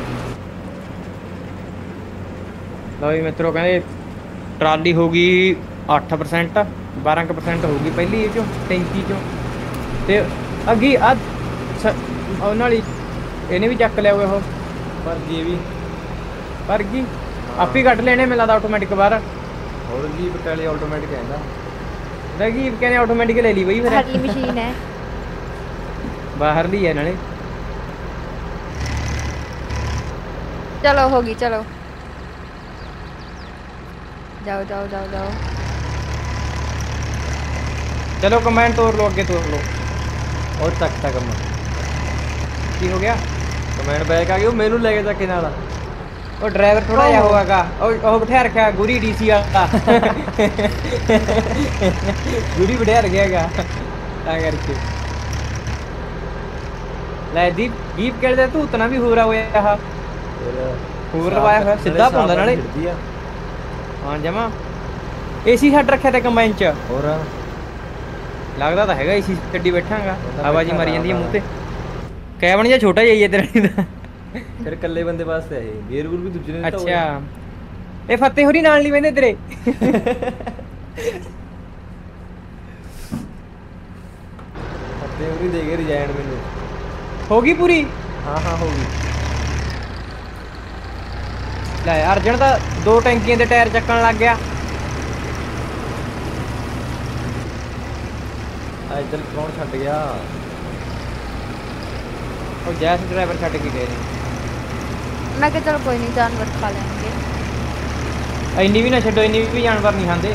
ਲਓ ਵੀ ਮਿੱਤਰੋ ਕਹਿੰਦੇ ਟਰਾਲੀ ਹੋ ਗਈ 8% 12% ਹੋ ਗਈ ਪਹਿਲੀ ਇਹ ਚੋਂ ਟੈਂਕੀ ਚੋਂ ਤੇ ਅੱਗੇ ਆ ਉਹਨਾਂ ਵਾਲੀ ਇਹਨੇ ਵੀ ਚੱਕ ਲਿਆ ਉਹ ਪਰ ਜੀ ਵੀ ਪਰ ਕੀ ਆਪੇ ਹੀ ਕੱਢ ਲੈਣੇ ਮੈਨੂੰ ਲੱਗਦਾ ਆਟੋਮੈਟਿਕ ਬਾਹਰ ਹੋਰ ਜੀ ਬਟਾਲੀ ਆਟੋਮੈਟਿਕ ਕਹਿੰਦਾ ਲੱਗੀ ਕਹਿੰਦੇ ਆਟੋਮੈਟਿਕ ਲੈ ਲਈ ਬਈ ਫਿਰ ਹਰਲੀ ਮਸ਼ੀਨ ਹੈ ਬਾਹਰ ਲਈ ਹੈ ਨਾਲੇ ਚਲੋ ਹੋ ਗਈ ਚਲੋ ਜਾਓ ਜਾਓ ਜਾਓ ਜਾਓ ਚਲੋ ਕੰਬਾਈਨ ਤੋੜ ਲਓ ਅੱਗੇ ਤੋੜ ਲਓ और तक तक मैं ਕੀ ਹੋ ਗਿਆ कमेंट बैक आ गया वो मेनू लेके जाके नाला ਉਹ ਡਰਾਈਵਰ ਥੋੜਾ ਜਿਹਾ ਹੋਆਗਾ ਉਹ ਬਿਠਾ ਰੱਖਿਆ ਗੁਰੀ ਡੀਸੀ ਵਾਲਾ ਗੁਰੀ ਬਿਠਾ ਰੱਖਿਆਗਾ ਤਾਂ ਕਰਕੇ ਲੈ ਦੀਪ ਕਹਿੰਦੇ ਤੂੰ ਉਤਨਾ ਵੀ ਹੋਰਾ ਹੋਇਆ ਆ ਹੋਰ ਲਵਾਇਆ ਹੋਇਆ ਸਿੱਧਾ ਪਾਉਂਦਾ ਨਾਲੇ ਹਾਂ ਜਮਾ ਏਸੀ ਛੱਡ ਰੱਖਿਆ ਤੇ ਕੰਬਾਈਨ ਚ और ਲੱਗਦਾ ਤਾਂ ਹੈਗਾ ਏਸੀ ਛੱਡੀ ਬੈਠਾਂਗਾ ਹਵਾ ਜੀ ਮਾਰੀ ਜਾਂਦੀ ਹੈ ਮੂੰਹ ਤੇ ਕੈਬਨ ਜਿਹਾ ਛੋਟਾ ਜਿਹਾ ਹੀ ਹੈ ਤੇਰਾ ਦਾ फिर कल्ले बंदे वास्ते है गेयर गुर भी दूसरे ने ਅੱਛਾ ਇਹ ਫਤਿਹ ਹੋਰੀ ਨਾਲ ਨਹੀਂ ਬਹਿੰਦੇ ਤੇਰੇ फतेह होरी देगे रिजाइन मेनू ਹੋ ਗਈ ਪੂਰੀ हाँ हाँ होगी ਲੈ ਅਰਜਨ ਤਾਂ 2 ਟੈਂਕੀਆਂ ਦੇ ਟਾਇਰ ਚੱਕਣ ਲੱਗ ਗਿਆ इधर कौन छट गया ਉਹ ਜੈਸ ਡਰਾਈਵਰ ਛੱਡ ਕੇ ਗਏ ਨੇ ਮੈਂ ਕਿਹਾ ਚਲੋ ਕੋਈ ਨਹੀਂ ਜਾਨਵਰ ਖਾ ਲੈਣਗੇ ਇੰਨੀ ਵੀ ਨਾ ਛੱਡੋ ਇੰਨੀ ਵੀ ਜਾਨਵਰ ਨਹੀਂ ਖਾਂਦੇ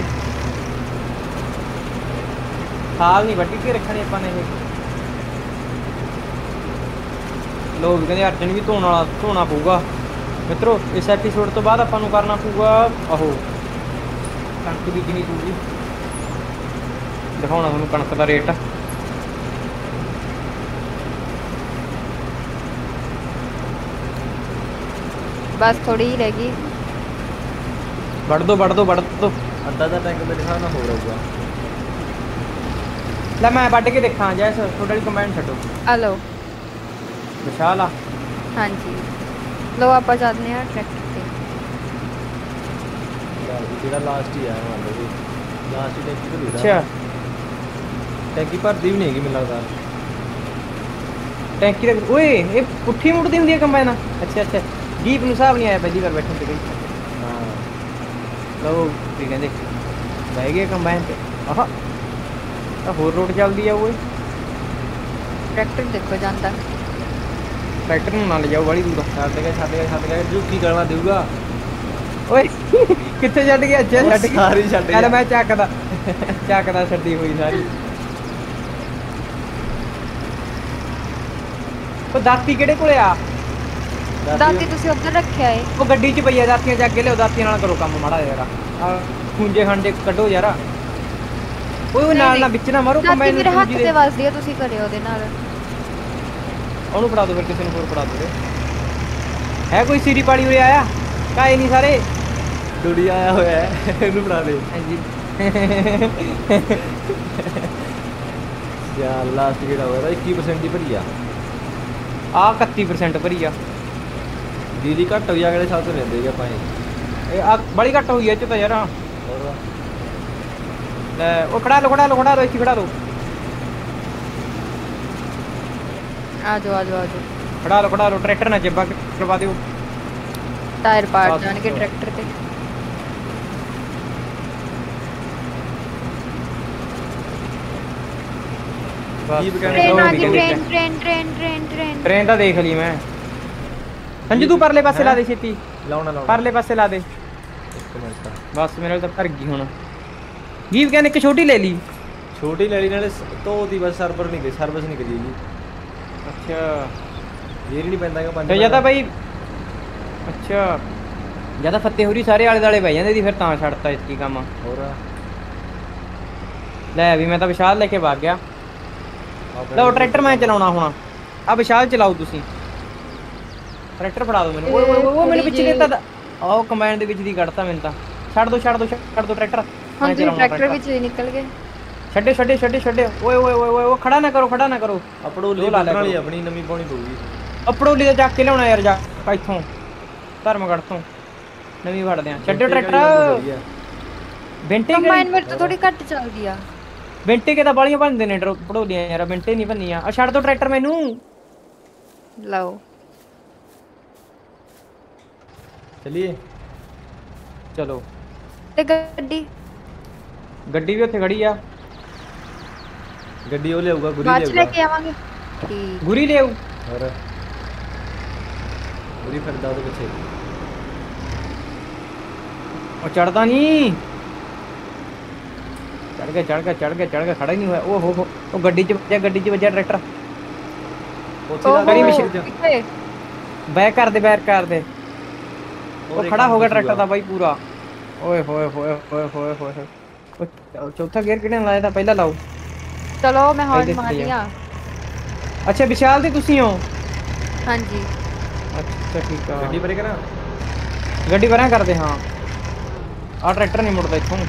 ਖਾਲ ਨਹੀਂ ਵੱਢ ਕੇ ਰੱਖਣੇ ਆਪਾਂ ਨੇ ਇਹ ਲੋਕ ਕਹਿੰਦੇ ਅਰਜਨ ਵੀ ਧੋਣਾ ਪਊਗਾ ਮਿੱਤਰੋ ਇਸ ਐਪੀਸੋਡ ਤੋਂ ਬਾਅਦ ਆਪਾਂ ਨੂੰ ਕਰਨਾ ਪਊਗਾ ਆਹੋ ਕਣਕ ਬੀਜਣੀ ਪਊਗੀ ਦਿਖਾਉਣਾ ਤੁਹਾਨੂੰ ਕਣਕ ਦਾ ਰੇਟ ਬਸ ਥੋੜੀ ਹੀ ਰਹਿ ਗਈ ਵੱਢ ਦੋ अद्धा अद्धा टैंक मेरे हिसाब नाल हो रहूगा ਲੈ ਮੈਂ ਵੱਢ ਕੇ ਦੇਖਾਂ ਜੈਸ ਤੁਹਾਡੇ ਵਾਲੀ ਕਮੈਂਟ ਛੱਡੋ ਆ ਲਓ ਵਿਸ਼ਾਲ ਆ ਹਾਂਜੀ ਲਓ ਆਪਾਂ ਜਾਂਦੇ ਹਾਂ ਟਰੈਕਟਰ ਤੇ यार जेड़ा लास्ट ही आया मान लो जी लास्ट ही टैंकी तो लीदा ਅੱਛਾ टैंकी भरदी भी नहीं हैगी मैनूं लगदा ਟੈਂਕੀ ਦੇ ਓਏ ਇਹ ਪੁੱਠੀ ਮੁੜਦੀ ਹੁੰਦੀ ਹੈ ਕੰਬਾਈਨ ਅੱਛਾ ਦੀਪ ਨੂੰ ਹਿਸਾਬ ਨਹੀਂ ਆਇਆ ਪਹਿਲੀ ਵਾਰ ਬੈਠਣ ਤੇ ਗਈ हाँ ਲਓ ਕੀ ਕਹਿੰਦੇ ਬਹਿ ਗਏ ਕੰਬਾਈਨ ਤੇ ਆਹਾ ਤਾਂ ਹੋਰ ਰੋਡ ਚੱਲਦੀ ਆ ਓਏ ਟਰੈਕਟਰ ਦੇਖੋ ਜਾਂਦਾ ਟਰੈਕਟਰ ਨੂੰ ਨਾ ਲਿਜਾਓ ਵਾਲੀ ਦੂਰ छड्ड गया झुकी करना देऊगा ਓਏ ਕਿੱਥੇ ਛੱਡ ਗਿਆ ਅੱਛਾ ਛੱਡ ਗਿਆ सारी छड्ड ਚੱਲ गया ਮੈਂ ਚੱਕਦਾ ਛੱਡੀ ਹੋਈ ਸਾਰੀ ਉਹ ਦਾਤੀ ਕਿਹੜੇ ਕੋਲੇ ਆ ਦਾਤੀ ਤੁਸੀਂ ਉੱਧਰ ਰੱਖਿਆ ਏ। ਉਹ ਗੱਡੀ 'ਚ ਪਈ ਆ ਦਾਤੀਆਂ ਜਾ ਕੇ ਲਿਓ ਦਾਤੀਆਂ ਨਾਲ ਕਰੋ ਕੰਮ ਮਾੜਾ ਯਾਰ ਆ ਖੁੰਝੇ ਖਾਂਡੇ ਕੱਢੋ ਯਾਰ ਓਏ ਨਾਲ ਨਾ ਵਿੱਚ ਨਾ ਮਾਰੋ ਦਾਤੀ ਕੰਬਾਈਨ ਮੇਰੇ ਹੱਥ ਤੇ ਵੱਜਦੀ ਆ ਤੁਸੀਂ ਕਰਿਓ ਉਹਦੇ ਨਾਲ। ਉਹਨੂੰ ਫੜਾ ਦੋ ਫਿਰ ਕਿਸੇ ਨੂੰ ਹੋਰ ਫੜਾ ਦੋ ਹੈ ਕੋਈ ਸੀਰੀ ਪਾਲੀ ਉਰੇ ਆਇਆ ਕਾਏ ਨਹੀਂ ਸਾਰੇ ਡੁੜੀ ਆਇਆ ਹੋਇਆ ਹੈ ਇਹਨੂੰ ਫੜਾ ਦੇ ਹਾਂਜੀ ਯਾਰ ਲਾਸਟ ਕਿਹੜਾ ਹੋਇਆ 21% ਦੀ ਭਰੀ ਆ ਆ 31% ਭਰੀ ਆ ਦੀਦੀ ਘੱਟ ਹੋਈ ਆ ਕਿਹੜੇ ਸਾਲ ਤੋਂ ਲੈਂਦੇ ਜੀ ਆਪਾਂ ਇਹ ਆ ਬੜੀ ਘੱਟ ਹੋਈ ਐ ਚ ਤਾਂ ਯਾਰ ਹੋਰ ਲੈ ਉਹ ਖੜਾ ਲੋ ਇੱਥੇ ਖੜਾ ਲੋ ਆ ਜਾਓ ਖੜਾ ਲੋ ਟਰੈਕਟਰ ਨਾ ਜੱਬਾ ਕਰਵਾ ਦਿਓ ਟਾਇਰ ਪਾੜ ਜਾਣਗੇ ਟਰੈਕਟਰ ਤੇ। ਟ੍ਰੇਨ ਆ ਗਈ ਟ੍ਰੇਨ ਟ੍ਰੇਨ ਤਾਂ ਦੇਖ ਲਈ ਮੈਂ ਸੰਜੂ ਤੂੰ ਪਰਲੇ ਪਾਸੇ ਲਾ ਦੇ ਛੇਤੀ ਲਾਉਣਾ ਪਰਲੇ ਪਾਸੇ ਲਾ ਦੇ ਇੱਕ ਮਿੰਟ ਬਸ ਮੇਰੇ ਤਾਂ ਭਰ ਗਈ ਹੁਣ ਗੀਵ ਕਹਿੰਦੇ ਇੱਕ ਛੋਟੀ ਲੈ ਲਈ ਛੋਟੀ ਲੈ ਲਈ ਨਾਲੇ ਧੋਤੀ ਬਸ ਸਰਵਿਸ ਨਹੀਂ ਕਰੀ ਜੀ ਅੱਛਾ ਇਹ ਨਹੀਂ ਪੈਂਦਾ ਕਿ ਪੰਜ ਤੇ ਜਾਂ ਤਾਂ ਬਾਈ ਅੱਛਾ ਜਾਂ ਤਾਂ ਫੱਤੇ ਹੋਰੀ ਸਾਰੇ ਆਲੇ ਦਾਲੇ ਬਹਿ ਜਾਂਦੇ ਸੀ ਫਿਰ ਤਾਂ ਛੱਡਤਾ ਇਸ ਕੀ ਕੰਮ ਹੋਰ ਲੈ ਵੀ ਮੈਂ ਤਾਂ ਵਿਸ਼ਾਲ ਲੈ ਕੇ ਵਗ ਗਿਆ ਲਓ ਟਰੈਕਟਰ ਮੈਂ ਚਲਾਉਣਾ ਹੁਣ ਆ ਵਿਸ਼ਾਲ ਚਲਾਓ ਤੁਸੀਂ ਟਰੈਕਟਰ ਫੜਾ ਦਿਓ ਮੈਨੂੰ ਓਏ ਮੈਨੂੰ ਪਿੱਛੇ ਦਿੱਤਾ ਆਹ ਕਮਾਂਡ ਦੇ ਵਿੱਚ ਦੀ ਕੱਢਤਾ ਮੈਨੂੰ ਤਾਂ ਛੱਡ ਦੋ ਟਰੈਕਟਰ ਹੁਣ ਤੁਸੀਂ ਟਰੈਕਟਰ ਵਿੱਚ ਹੀ ਨਿਕਲ ਗਏ। ਛੱਡੇ ਓਏ ਖੜਾ ਨਾ ਕਰੋ ਅਪੜੋਲੀ ਵਾਲੀ ਆਪਣੀ ਨਵੀਂ ਪਾਉਣੀ ਪਊਗੀ ਅਪੜੋਲੀ ਦਾ ਚੱਕ ਕੇ ਲਿਆਉਣਾ ਯਾਰ ਜਾ ਇੱਥੋਂ ਧਰਮਗੜ੍ਹ ਤੋਂ ਨਵੀਂ ਵੜਦੇ ਆ ਛੱਡੋ ਟਰੈਕਟਰ ਬਿੰਟੇ ਕੰਬਾਈਨ ਮੇਰੇ ਤੋਂ ਥੋੜੀ ਘੱਟ ਚੱਲਦੀ ਆ ਬਿੰਟੇ ਕੇ ਤਾਂ ਬਾਲੀਆਂ ਬਣਦੇ ਨੇ ਪੜੋਲੀਆਂ ਯਾਰ ਬਿੰਟੇ ਨਹੀਂ ਬੰਨੀਆਂ ਆ ਛੱਡ ਦੋ ਟਰੈਕਟਰ ਮੈਨੂੰ ਲਓ ਚਲਿਏ ਚਲੋ ਤੇ ਗੱਡੀ ਵੀ ਉੱਥੇ ਖੜੀ ਆ ਗੱਡੀ ਉਹ ਲਿਆਊਗਾ ਗੁਰੀ ਬਾਅਦ ਚ ਲੈ ਲਿਆਊਗਾ ਕੇ ਆਵਾਂਗੇ ਠੀਕ ਗੁਰੀ ਲਿਆਊ ਹੋਰ ਗੁਰੀ ਫਿਰਦਾ ਉਹਦੇ ਪਿੱਛੇ ਉਹ ਚੜਦਾ ਨਹੀਂ ਚੜ ਗਿਆ ਖੜਾ ਹੀ ਨਹੀਂ ਹੋਇਆ ਓਹ ਹੋ ਉਹ ਗੱਡੀ 'ਚ ਵੱਜਿਆ ਟਰੈਕਟਰ ਉੱਥੇ ਦਾ ਕਰੀ ਮਿਸ਼ਨ ਕਿੱਥੇ ਬੈਕ ਕਰ ਦੇ ਉਹ ਖੜਾ ਹੋ ਗਿਆ ਟਰੈਕਟਰ ਦਾ ਬਾਈ ਪੂਰਾ ਓਏ ਹੋਏ ਚੌਥਾ ਗੇਅਰ ਕਿਹਨੇ ਲਾਇਆ ਤਾਂ ਪਹਿਲਾਂ ਲਾਓ ਚਲੋ ਮੈਂ ਹੌਰਨ ਮਾਰਨੀ ਆ ਅੱਛਾ ਵਿਸ਼ਾਲ ਤੇ ਤੁਸੀਂ ਹੋ ਹਾਂਜੀ ਅੱਛਾ ਠੀਕ ਆ ਗੱਡੀ ਪਰੇ ਕਰਾਂ ਗੱਡੀ ਪਰਾਂ ਕਰਦੇ ਹਾਂ ਆ ਟਰੈਕਟਰ ਨਹੀਂ ਮੁੜਦਾ ਇੱਥੋਂ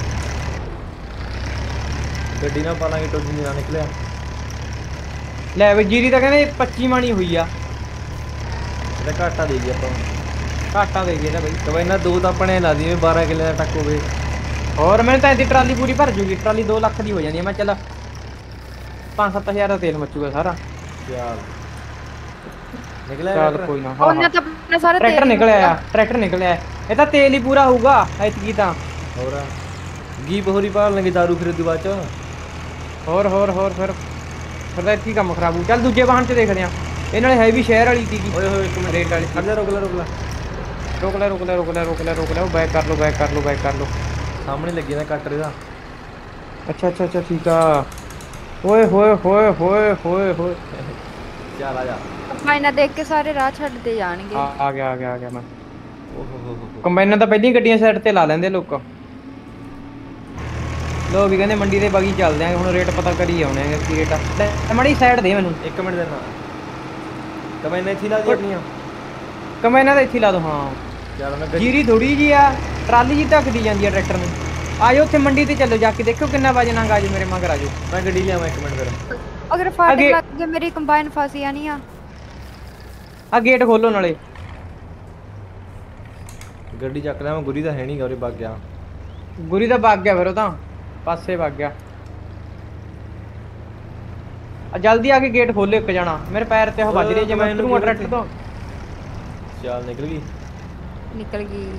ਗੱਡੀ ਨਾਲ ਪਾ ਲਾਂਗੇ ਟੋਜੀ ਨਹੀਂ ਨਾ ਨਿਕਲਿਆ ਲੈ ਵੀ ਜੀਰੀ ਤਾਂ ਕਹਿੰਦੇ 25 ਮਾਣੀ ਹੋਈ ਆ ਇਹਦਾ ਘਾਟਾ ਦੇ ਗਈ ਆਪਾਂ ਘਾਟਾ ਦੇ ਗਿਆ ਬਈ ਤਾਂ ਇਹਨਾਂ ਦੋ ਤਾਂ ਆਪਣੇ ਲਾ ਦਈਏ 12 ਕਿੱਲੇ ਦਾ ਟੱਕ ਹੋਵੇ ਹੋਰ ਮੈਨੂੰ ਤਾਂ ਇਹਦੀ ਟਰਾਲੀ ਪੂਰੀ ਭਰ ਜੂਗੀ ਟਰਾਲੀ 2 ਲੱਖ ਦੀ ਹੋ ਜਾਂਦੀ ਹੈ ਮੈਂ ਚੱਲ 5-7 ਹਜ਼ਾਰ ਦਾ ਤੇਲ ਮੱਚੂਗਾ ਸਾਰਾ ਚੱਲ ਨਿਕਲਿਆ ਚੱਲ ਕੋਈ ਨਾ ਉਹਨੇ ਤਾਂ ਆਪਣੇ ਸਾਰੇ ਟਰੈਕਟਰ ਨਿਕਲਿਆ ਇਹ ਤਾਂ ਤੇਲ ਹੀ ਪੂਰਾ ਹੋਊਗਾ ਐਤਕੀ ਤਾਂ ਹੋਰ ਗੀਪ ਹੋਰੀ ਪਾਲ ਲਾਂਗੇ ਦਾਰੂ ਫਿਰ ਉਦੋਂ ਬਾਅਦ ਚ ਹੋਰ ਫਿਰ ਤਾਂ ਐਤਕੀ ਕੰਮ ਖਰਾਬ ਹੋ ਚੱਲ ਦੂਜੇ ਵਾਹਨ 'ਚ ਦੇਖਦੇ ਆ ਇਹ ਨਾਲੇ ਹੈਵੀ ਸ਼ਹਿਰ ਵਾਲੀ ਸੀਗੀ ਓਏ ਹੋਏ ਇੱਕ ਮਿੰਟ ਰੇਟ ਵਾਲੀ ਖੜ ਜਾ ਰੁਕ ਲੈ ਰੁਕ ਲੈ ਉਹ ਬੈਕ ਕਰ ਲਓ ਸਾਹਮਣੇ ਲੱਗੀ ਨਾ ਕੱਟਰ ਇਹਦਾ ਅੱਛਾ ਠੀਕ ਆ ਓਏ ਹੋਏ ਚੱਲ ਆ ਜਾ ਕੰਬਾਈਨਾਂ ਦੇਖ ਕੇ ਸਾਰੇ ਰਾਹ ਛੱਡਦੇ ਜਾਣਗੇ ਆ ਗਿਆ ਮੈਂ ਓਹ ਹੋ ਕੰਬਾਈਨਾਂ ਤਾਂ ਪਹਿਲਾਂ ਹੀ ਗੱਡੀਆਂ ਸਾਈਡ ਤੇ ਲਾ ਲੈਂਦੇ ਲੋਕ ਲੋ ਵੀ ਕਹਿੰਦੇ ਮੰਡੀ ਦੇ ਬਾਗੀ ਚੱਲਦੇ ਆਂ ਹੁਣ ਰੇਟ ਪਤਾ ਕਰੀ ਆਉਣੇ ਆ ਕੀ ਰੇਟ ਆ ਮੜੀ ਸਾਈਡ ਦੇ ਮੈਨੂੰ 1 ਮਿੰਟ ਦੇਣਾ ਕਮੈਨਾਂ ਇੱਥੇ ਲਾ ਦੀ ਆਪਣੀਆਂ ਕੰਬਾਈਨਾਂ ਤਾਂ ਇੱਥੇ ਲਾ ਦੋ ਹਾਂ ਚੱਲ ਮੈਂ ਜੀਰੀ ਥੋੜੀ ਜੀ ਆ ਟਰਾਲੀ ਜੀ ਧੱਕਦੀ ਜਾਂਦੀ ਆ ਟਰੈਕਟਰ ਨੂੰ ਆਜੋ ਉੱਥੇ ਮੰਡੀ ਤੇ ਚੱਲੋ ਜਾ ਕੇ ਦੇਖੋ ਕਿੰਨਾ ਵਜਨ ਆਗਾ ਆਜੋ ਮੇਰੇ ਮਗਰ ਆਜੋ ਮੈਂ ਗੱਡੀ ਲਿਆਵਾਂ 1 ਮਿੰਟ ਫਿਰ ਅਗਰ ਫਾਟਕ ਲੱਗ ਗਿਆ ਮੇਰੀ ਕੰਬਾਈਨ ਫਸੀ ਜਾਣੀ ਆ ਗੇਟ ਖੋਲੋ ਨਾਲੇ ਗੱਡੀ ਚੱਕ ਲਿਆ ਮੈਂ ਗੁਰੀ ਤਾਂ ਹੈ ਨਹੀਂ ਗਾ ਉਰੇ ਵਗ ਗਿਆ ਗੁਰੀ ਦਾ ਵਗ ਗਿਆ ਫਿਰ ਉਹ ਤਾਂ ਪਾਸੇ ਵਗ ਗਿਆ ਆ ਜਲਦੀ ਆ ਕੇ ਗੇਟ ਖੋਲੋ ਇੱਕ ਜਾਣਾ ਮੇਰੇ ਪੈਰ ਤੇ ਉਹ ਵੱਜ ਰਹੀ ਜੇ ਮੈਂ ਉਤਰੂੰਗਾ ਟਰੈਕਟਰ ਤੋਂ ਚੱਲ ਨਿਕਲ ਗਈ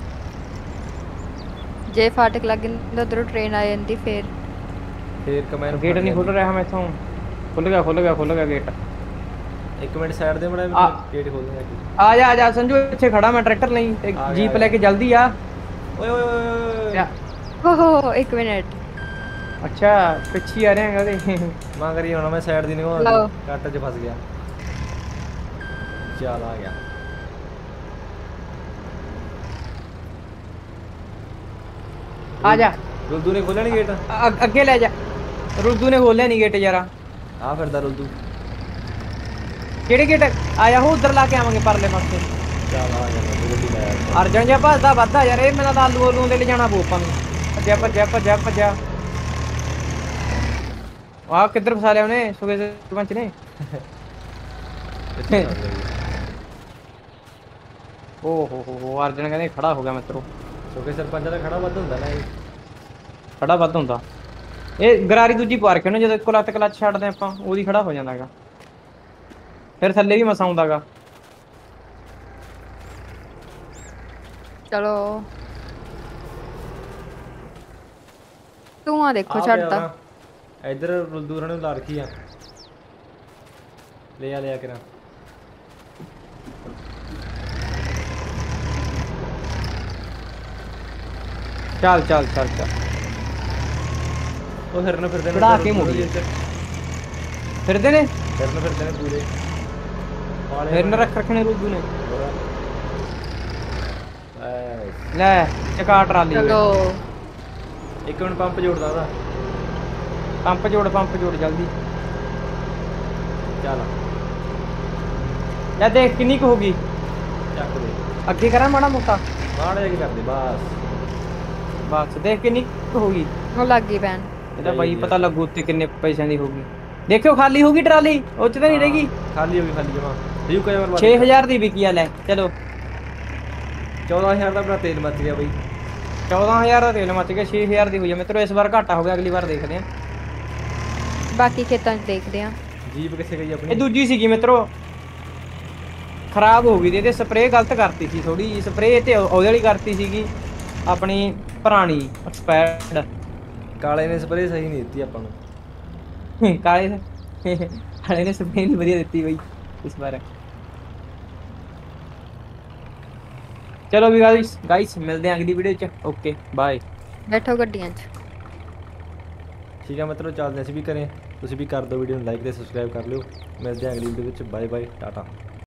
ਜੇ ਫਾਟਕ ਲੱਗ ਜਾਂਦਾ ਉਧਰੋਂ ਟ੍ਰੇਨ ਆ ਜਾਂਦੀ ਫੇਰ ਕਮੈਨ ਗੇਟ ਨਹੀਂ ਖੁੱਲ ਰਿਹਾ ਮੈਥੋਂ ਖੁੱਲ ਗਿਆ ਗੇਟ 1 ਮਿੰਟ ਸਾਈਡ ਦੇ ਬੜਾ ਗੇਟ ਖੋਲ ਦਿੰਦਾ ਆ ਜਾ ਸੰਜੂ ਇੱਥੇ ਖੜਾ ਮੈਂ ਟਰੈਕਟਰ ਲਈ ਤੇ ਜੀਪ ਲੈ ਕੇ ਜਲਦੀ ਆ ਓਏ ਓਹ 1 ਮਿੰਟ ਅੱਛਾ ਪਿੱਛੇ ਆ ਰਹੇ ਉਹਦੇ ਮਾਂ ਕਰੀ ਹੁਣ ਮੈਂ ਸਾਈਡ ਦੀ ਨਿਕਲ ਕੱਟ 'ਚ ਫਸ ਗਿਆ ਚੱਲ ਆ ਗਿਆ ਆ ਜਾ ਰੁਲਦੂ ਨੇ ਖੋਲਿਆ ਨਹੀਂ ਗੇਟ ਅੱਗੇ ਲੈ ਜਾ ਰੁਲਦੂ ਨੇ ਖੋਲਿਆ ਨਹੀਂ ਗੇਟ ਯਾਰ ਆ ਫਿਰਦਾ ਰੁਲਦੂ ਕਿਹੜੇ ਗੇਟ ਆਇਆ ਹੋ ਉਧਰ ਲਾ ਕੇ ਆਵਾਂਗੇ ਪਰਲੇ ਪਾਸੇ ਚੱਲ ਆ ਜਾ ਗੱਡੀ ਲੈ ਆ ਅਰਜਨ ਜਿਹਾ ਭੱਜਦਾ ਵੱਧਦਾ ਯਾਰ ਇਹ ਮੇਰਾ ਤਾਂ ਆਲੂ ਦੇ ਲੈ ਜਾਣਾ ਪਊ ਆਪਾਂ ਨੂੰ ਭੱਜਿਆ ਭੱਜਿਆ ਭੱਜਿਆ ਭੱਜਿਆ ਆਹ ਕਿੱਧਰ ਫਸਾ ਲਿਆ ਉਹਨੇ ਸੁਗੇ ਸਰਪੰਚ ਨੇ ਓ ਹੋ ਅਰਜਨ ਕਹਿੰਦੇ ਖੜਾ ਹੋ ਗਿਆ ਮਿੱਤਰੋ ਛੋਟੇ ਸਰਪੰਚ ਦਾ ਖੜਾ ਵੱਧ ਹੁੰਦਾ ਨਾ ਇਹ ਖੜਾ ਵੱਧ ਹੁੰਦਾ ਇਹ ਗਰਾਰੀ ਦੂਜੀ ਪਾ ਰੱਖੇ ਨੇ ਜਦੋਂ ਇੱਕੋ ਲੱਤ ਕਲੱਚ ਛੱਡਦੇ ਆਪਾਂ ਉਹਦੀ ਖੜਾ ਹੋ ਜਾਂਦਾਗਾ ਫਿਰ ਥੱਲੇ ਵੀ ਮਸਾ ਆਉਂਦਾਗਾ ਚਲੋ ਤੂੰ ਆ ਦੇਖੋ ਛੱਡਦਾ ਇੱਧਰ ਰੁਲਦੂ ਨੂੰ ਲਾ ਰੱਖੀ ਆ ਲਿਆ ਕਰਾਂ ਚੱਲ ਉਹ ਹਿਰਨ ਫਿਰਦੇ ਨੇ ਚੜਾ ਕੇ ਮੁੜੀ ਫਿਰਦੇ ਨੇ ਪੂਰੇ ਹਿਰਨ ਰੱਖਣੇ ਰੁਲਦੂ ਨੇ ਐਸ ਲੈ ਚਕਾ ਟਰਾਲੀ ਚਲੋ ਇੱਕ ਮਿੰਟ ਪੰਪ ਜੋੜਦਾ ਉਹਦਾ ਪੰਪ ਜੋੜ ਜਲਦੀ ਚੱਲ ਲੈ ਦੇਖ ਕਿੰਨੀ ਕੁ ਹੋਗੀ ਚੱਕ ਦੇ ਅੱਗੇ ਕਰਾਂ ਮਾੜਾ ਮੋਟਾ ਮਾੜੇ ਜਿਹੇ ਕਰਦੇ ਬਸ ਦੇਖ ਕਿੰਨੀ ਕੁ ਹੋਗੀ ਉਹ ਲੱਗ ਗਈ ਪੈਣ ਇਹਦਾ ਬਾਈ ਪਤਾ ਲੱਗੂ ਉੱਤੇ ਕਿੰਨੇ ਪੈਸਿਆਂ ਦੀ ਹੋਗੀ ਦੇਖਿਓ ਖਾਲੀ ਹੋਗੀ ਟਰਾਲੀ ਉਹ ਚ ਤਾਂ ਨਹੀਂ ਰਹੇਗੀ ਖਾਲੀ ਹੋ ਗਈ ਜਮਾ ਰਿਊ ਕਈ ਵਾਰ 6000 ਦੀ ਵਿਕੀ ਆ ਲੈ ਚਲੋ 14000 ਦਾ ਆਪਣਾ ਤੇਲ ਮੱਚ ਗਿਆ ਬਈ 14000 ਦਾ ਤੇਲ ਮੱਚ ਗਿਆ 6000 ਦੀ ਹੋਈ ਆ ਮਿੱਤਰੋ ਇਸ ਵਾਰ ਘਾਟਾ ਹੋ ਗਿਆ ਅਗਲੀ ਵਾਰ ਦੇਖਦੇ ਆ ਬਾਕੀ ਖੇਤਾਂ 'ਚ ਦੇਖਦੇ ਆ ਜੀਪ ਕਿੱਥੇ ਗਈ ਇਹ ਆਪਣੀ ਦੂਜੀ ਸੀਗੀ ਮਿੱਤਰੋ ਖਰਾਬ ਹੋ ਗਈ ਤੇ ਸਪਰੇਅ ਗਲਤ ਕਰਤੀ ਸੀ ਥੋੜੀ ਜਿਹੀ ਸਪਰੇਅ ਤੇ ਉਹਦੇ ਵਾਲੀ ਕਰਤੀ ਸੀਗੀ ਆਪਣੀ ਪੁਰਾਣੀ ਐਕਸਪਾਇਰਡ ਕਾਲੇ ਨੇ ਸਪਰੇਅ ਸਹੀ ਨਹੀਂ ਦਿੱਤੀ ਆਪਾਂ ਨੂੰ ਕਾਲੇ ਨੇ ਸਪਰੇਅ ਨਹੀਂ ਵਧੀਆ ਦਿੱਤੀ ਬਈ ਇਸ ਵਾਰ ਚਲੋ ਵੀ ਗਾਇਸ ਮਿਲਦੇ ਆਂ ਅਗਲੀ ਵੀਡੀਓ ਚ ਓਕੇ ਬਾਏ ਬੈਠੋ ਗੱਡੀਆਂ 'ਚ ਠੀਕ ਹੈ ਮਿੱਤਰੋ ਚੱਲਦੇ ਅਸੀਂ ਵੀ ਕਰੇ ਤੁਸੀਂ ਵੀ ਕਰ ਦਿਓ ਵੀਡੀਓ ਨੂੰ ਲਾਈਕ ਤੇ ਸਬਸਕ੍ਰਾਈਬ ਕਰ ਲਿਓ ਮਿਲਦੇ ਆਂ ਅਗਲੀ ਵੀਡੀਓ ਵਿੱਚ ਬਾਏ ਬਾਏ ਟਾਟਾ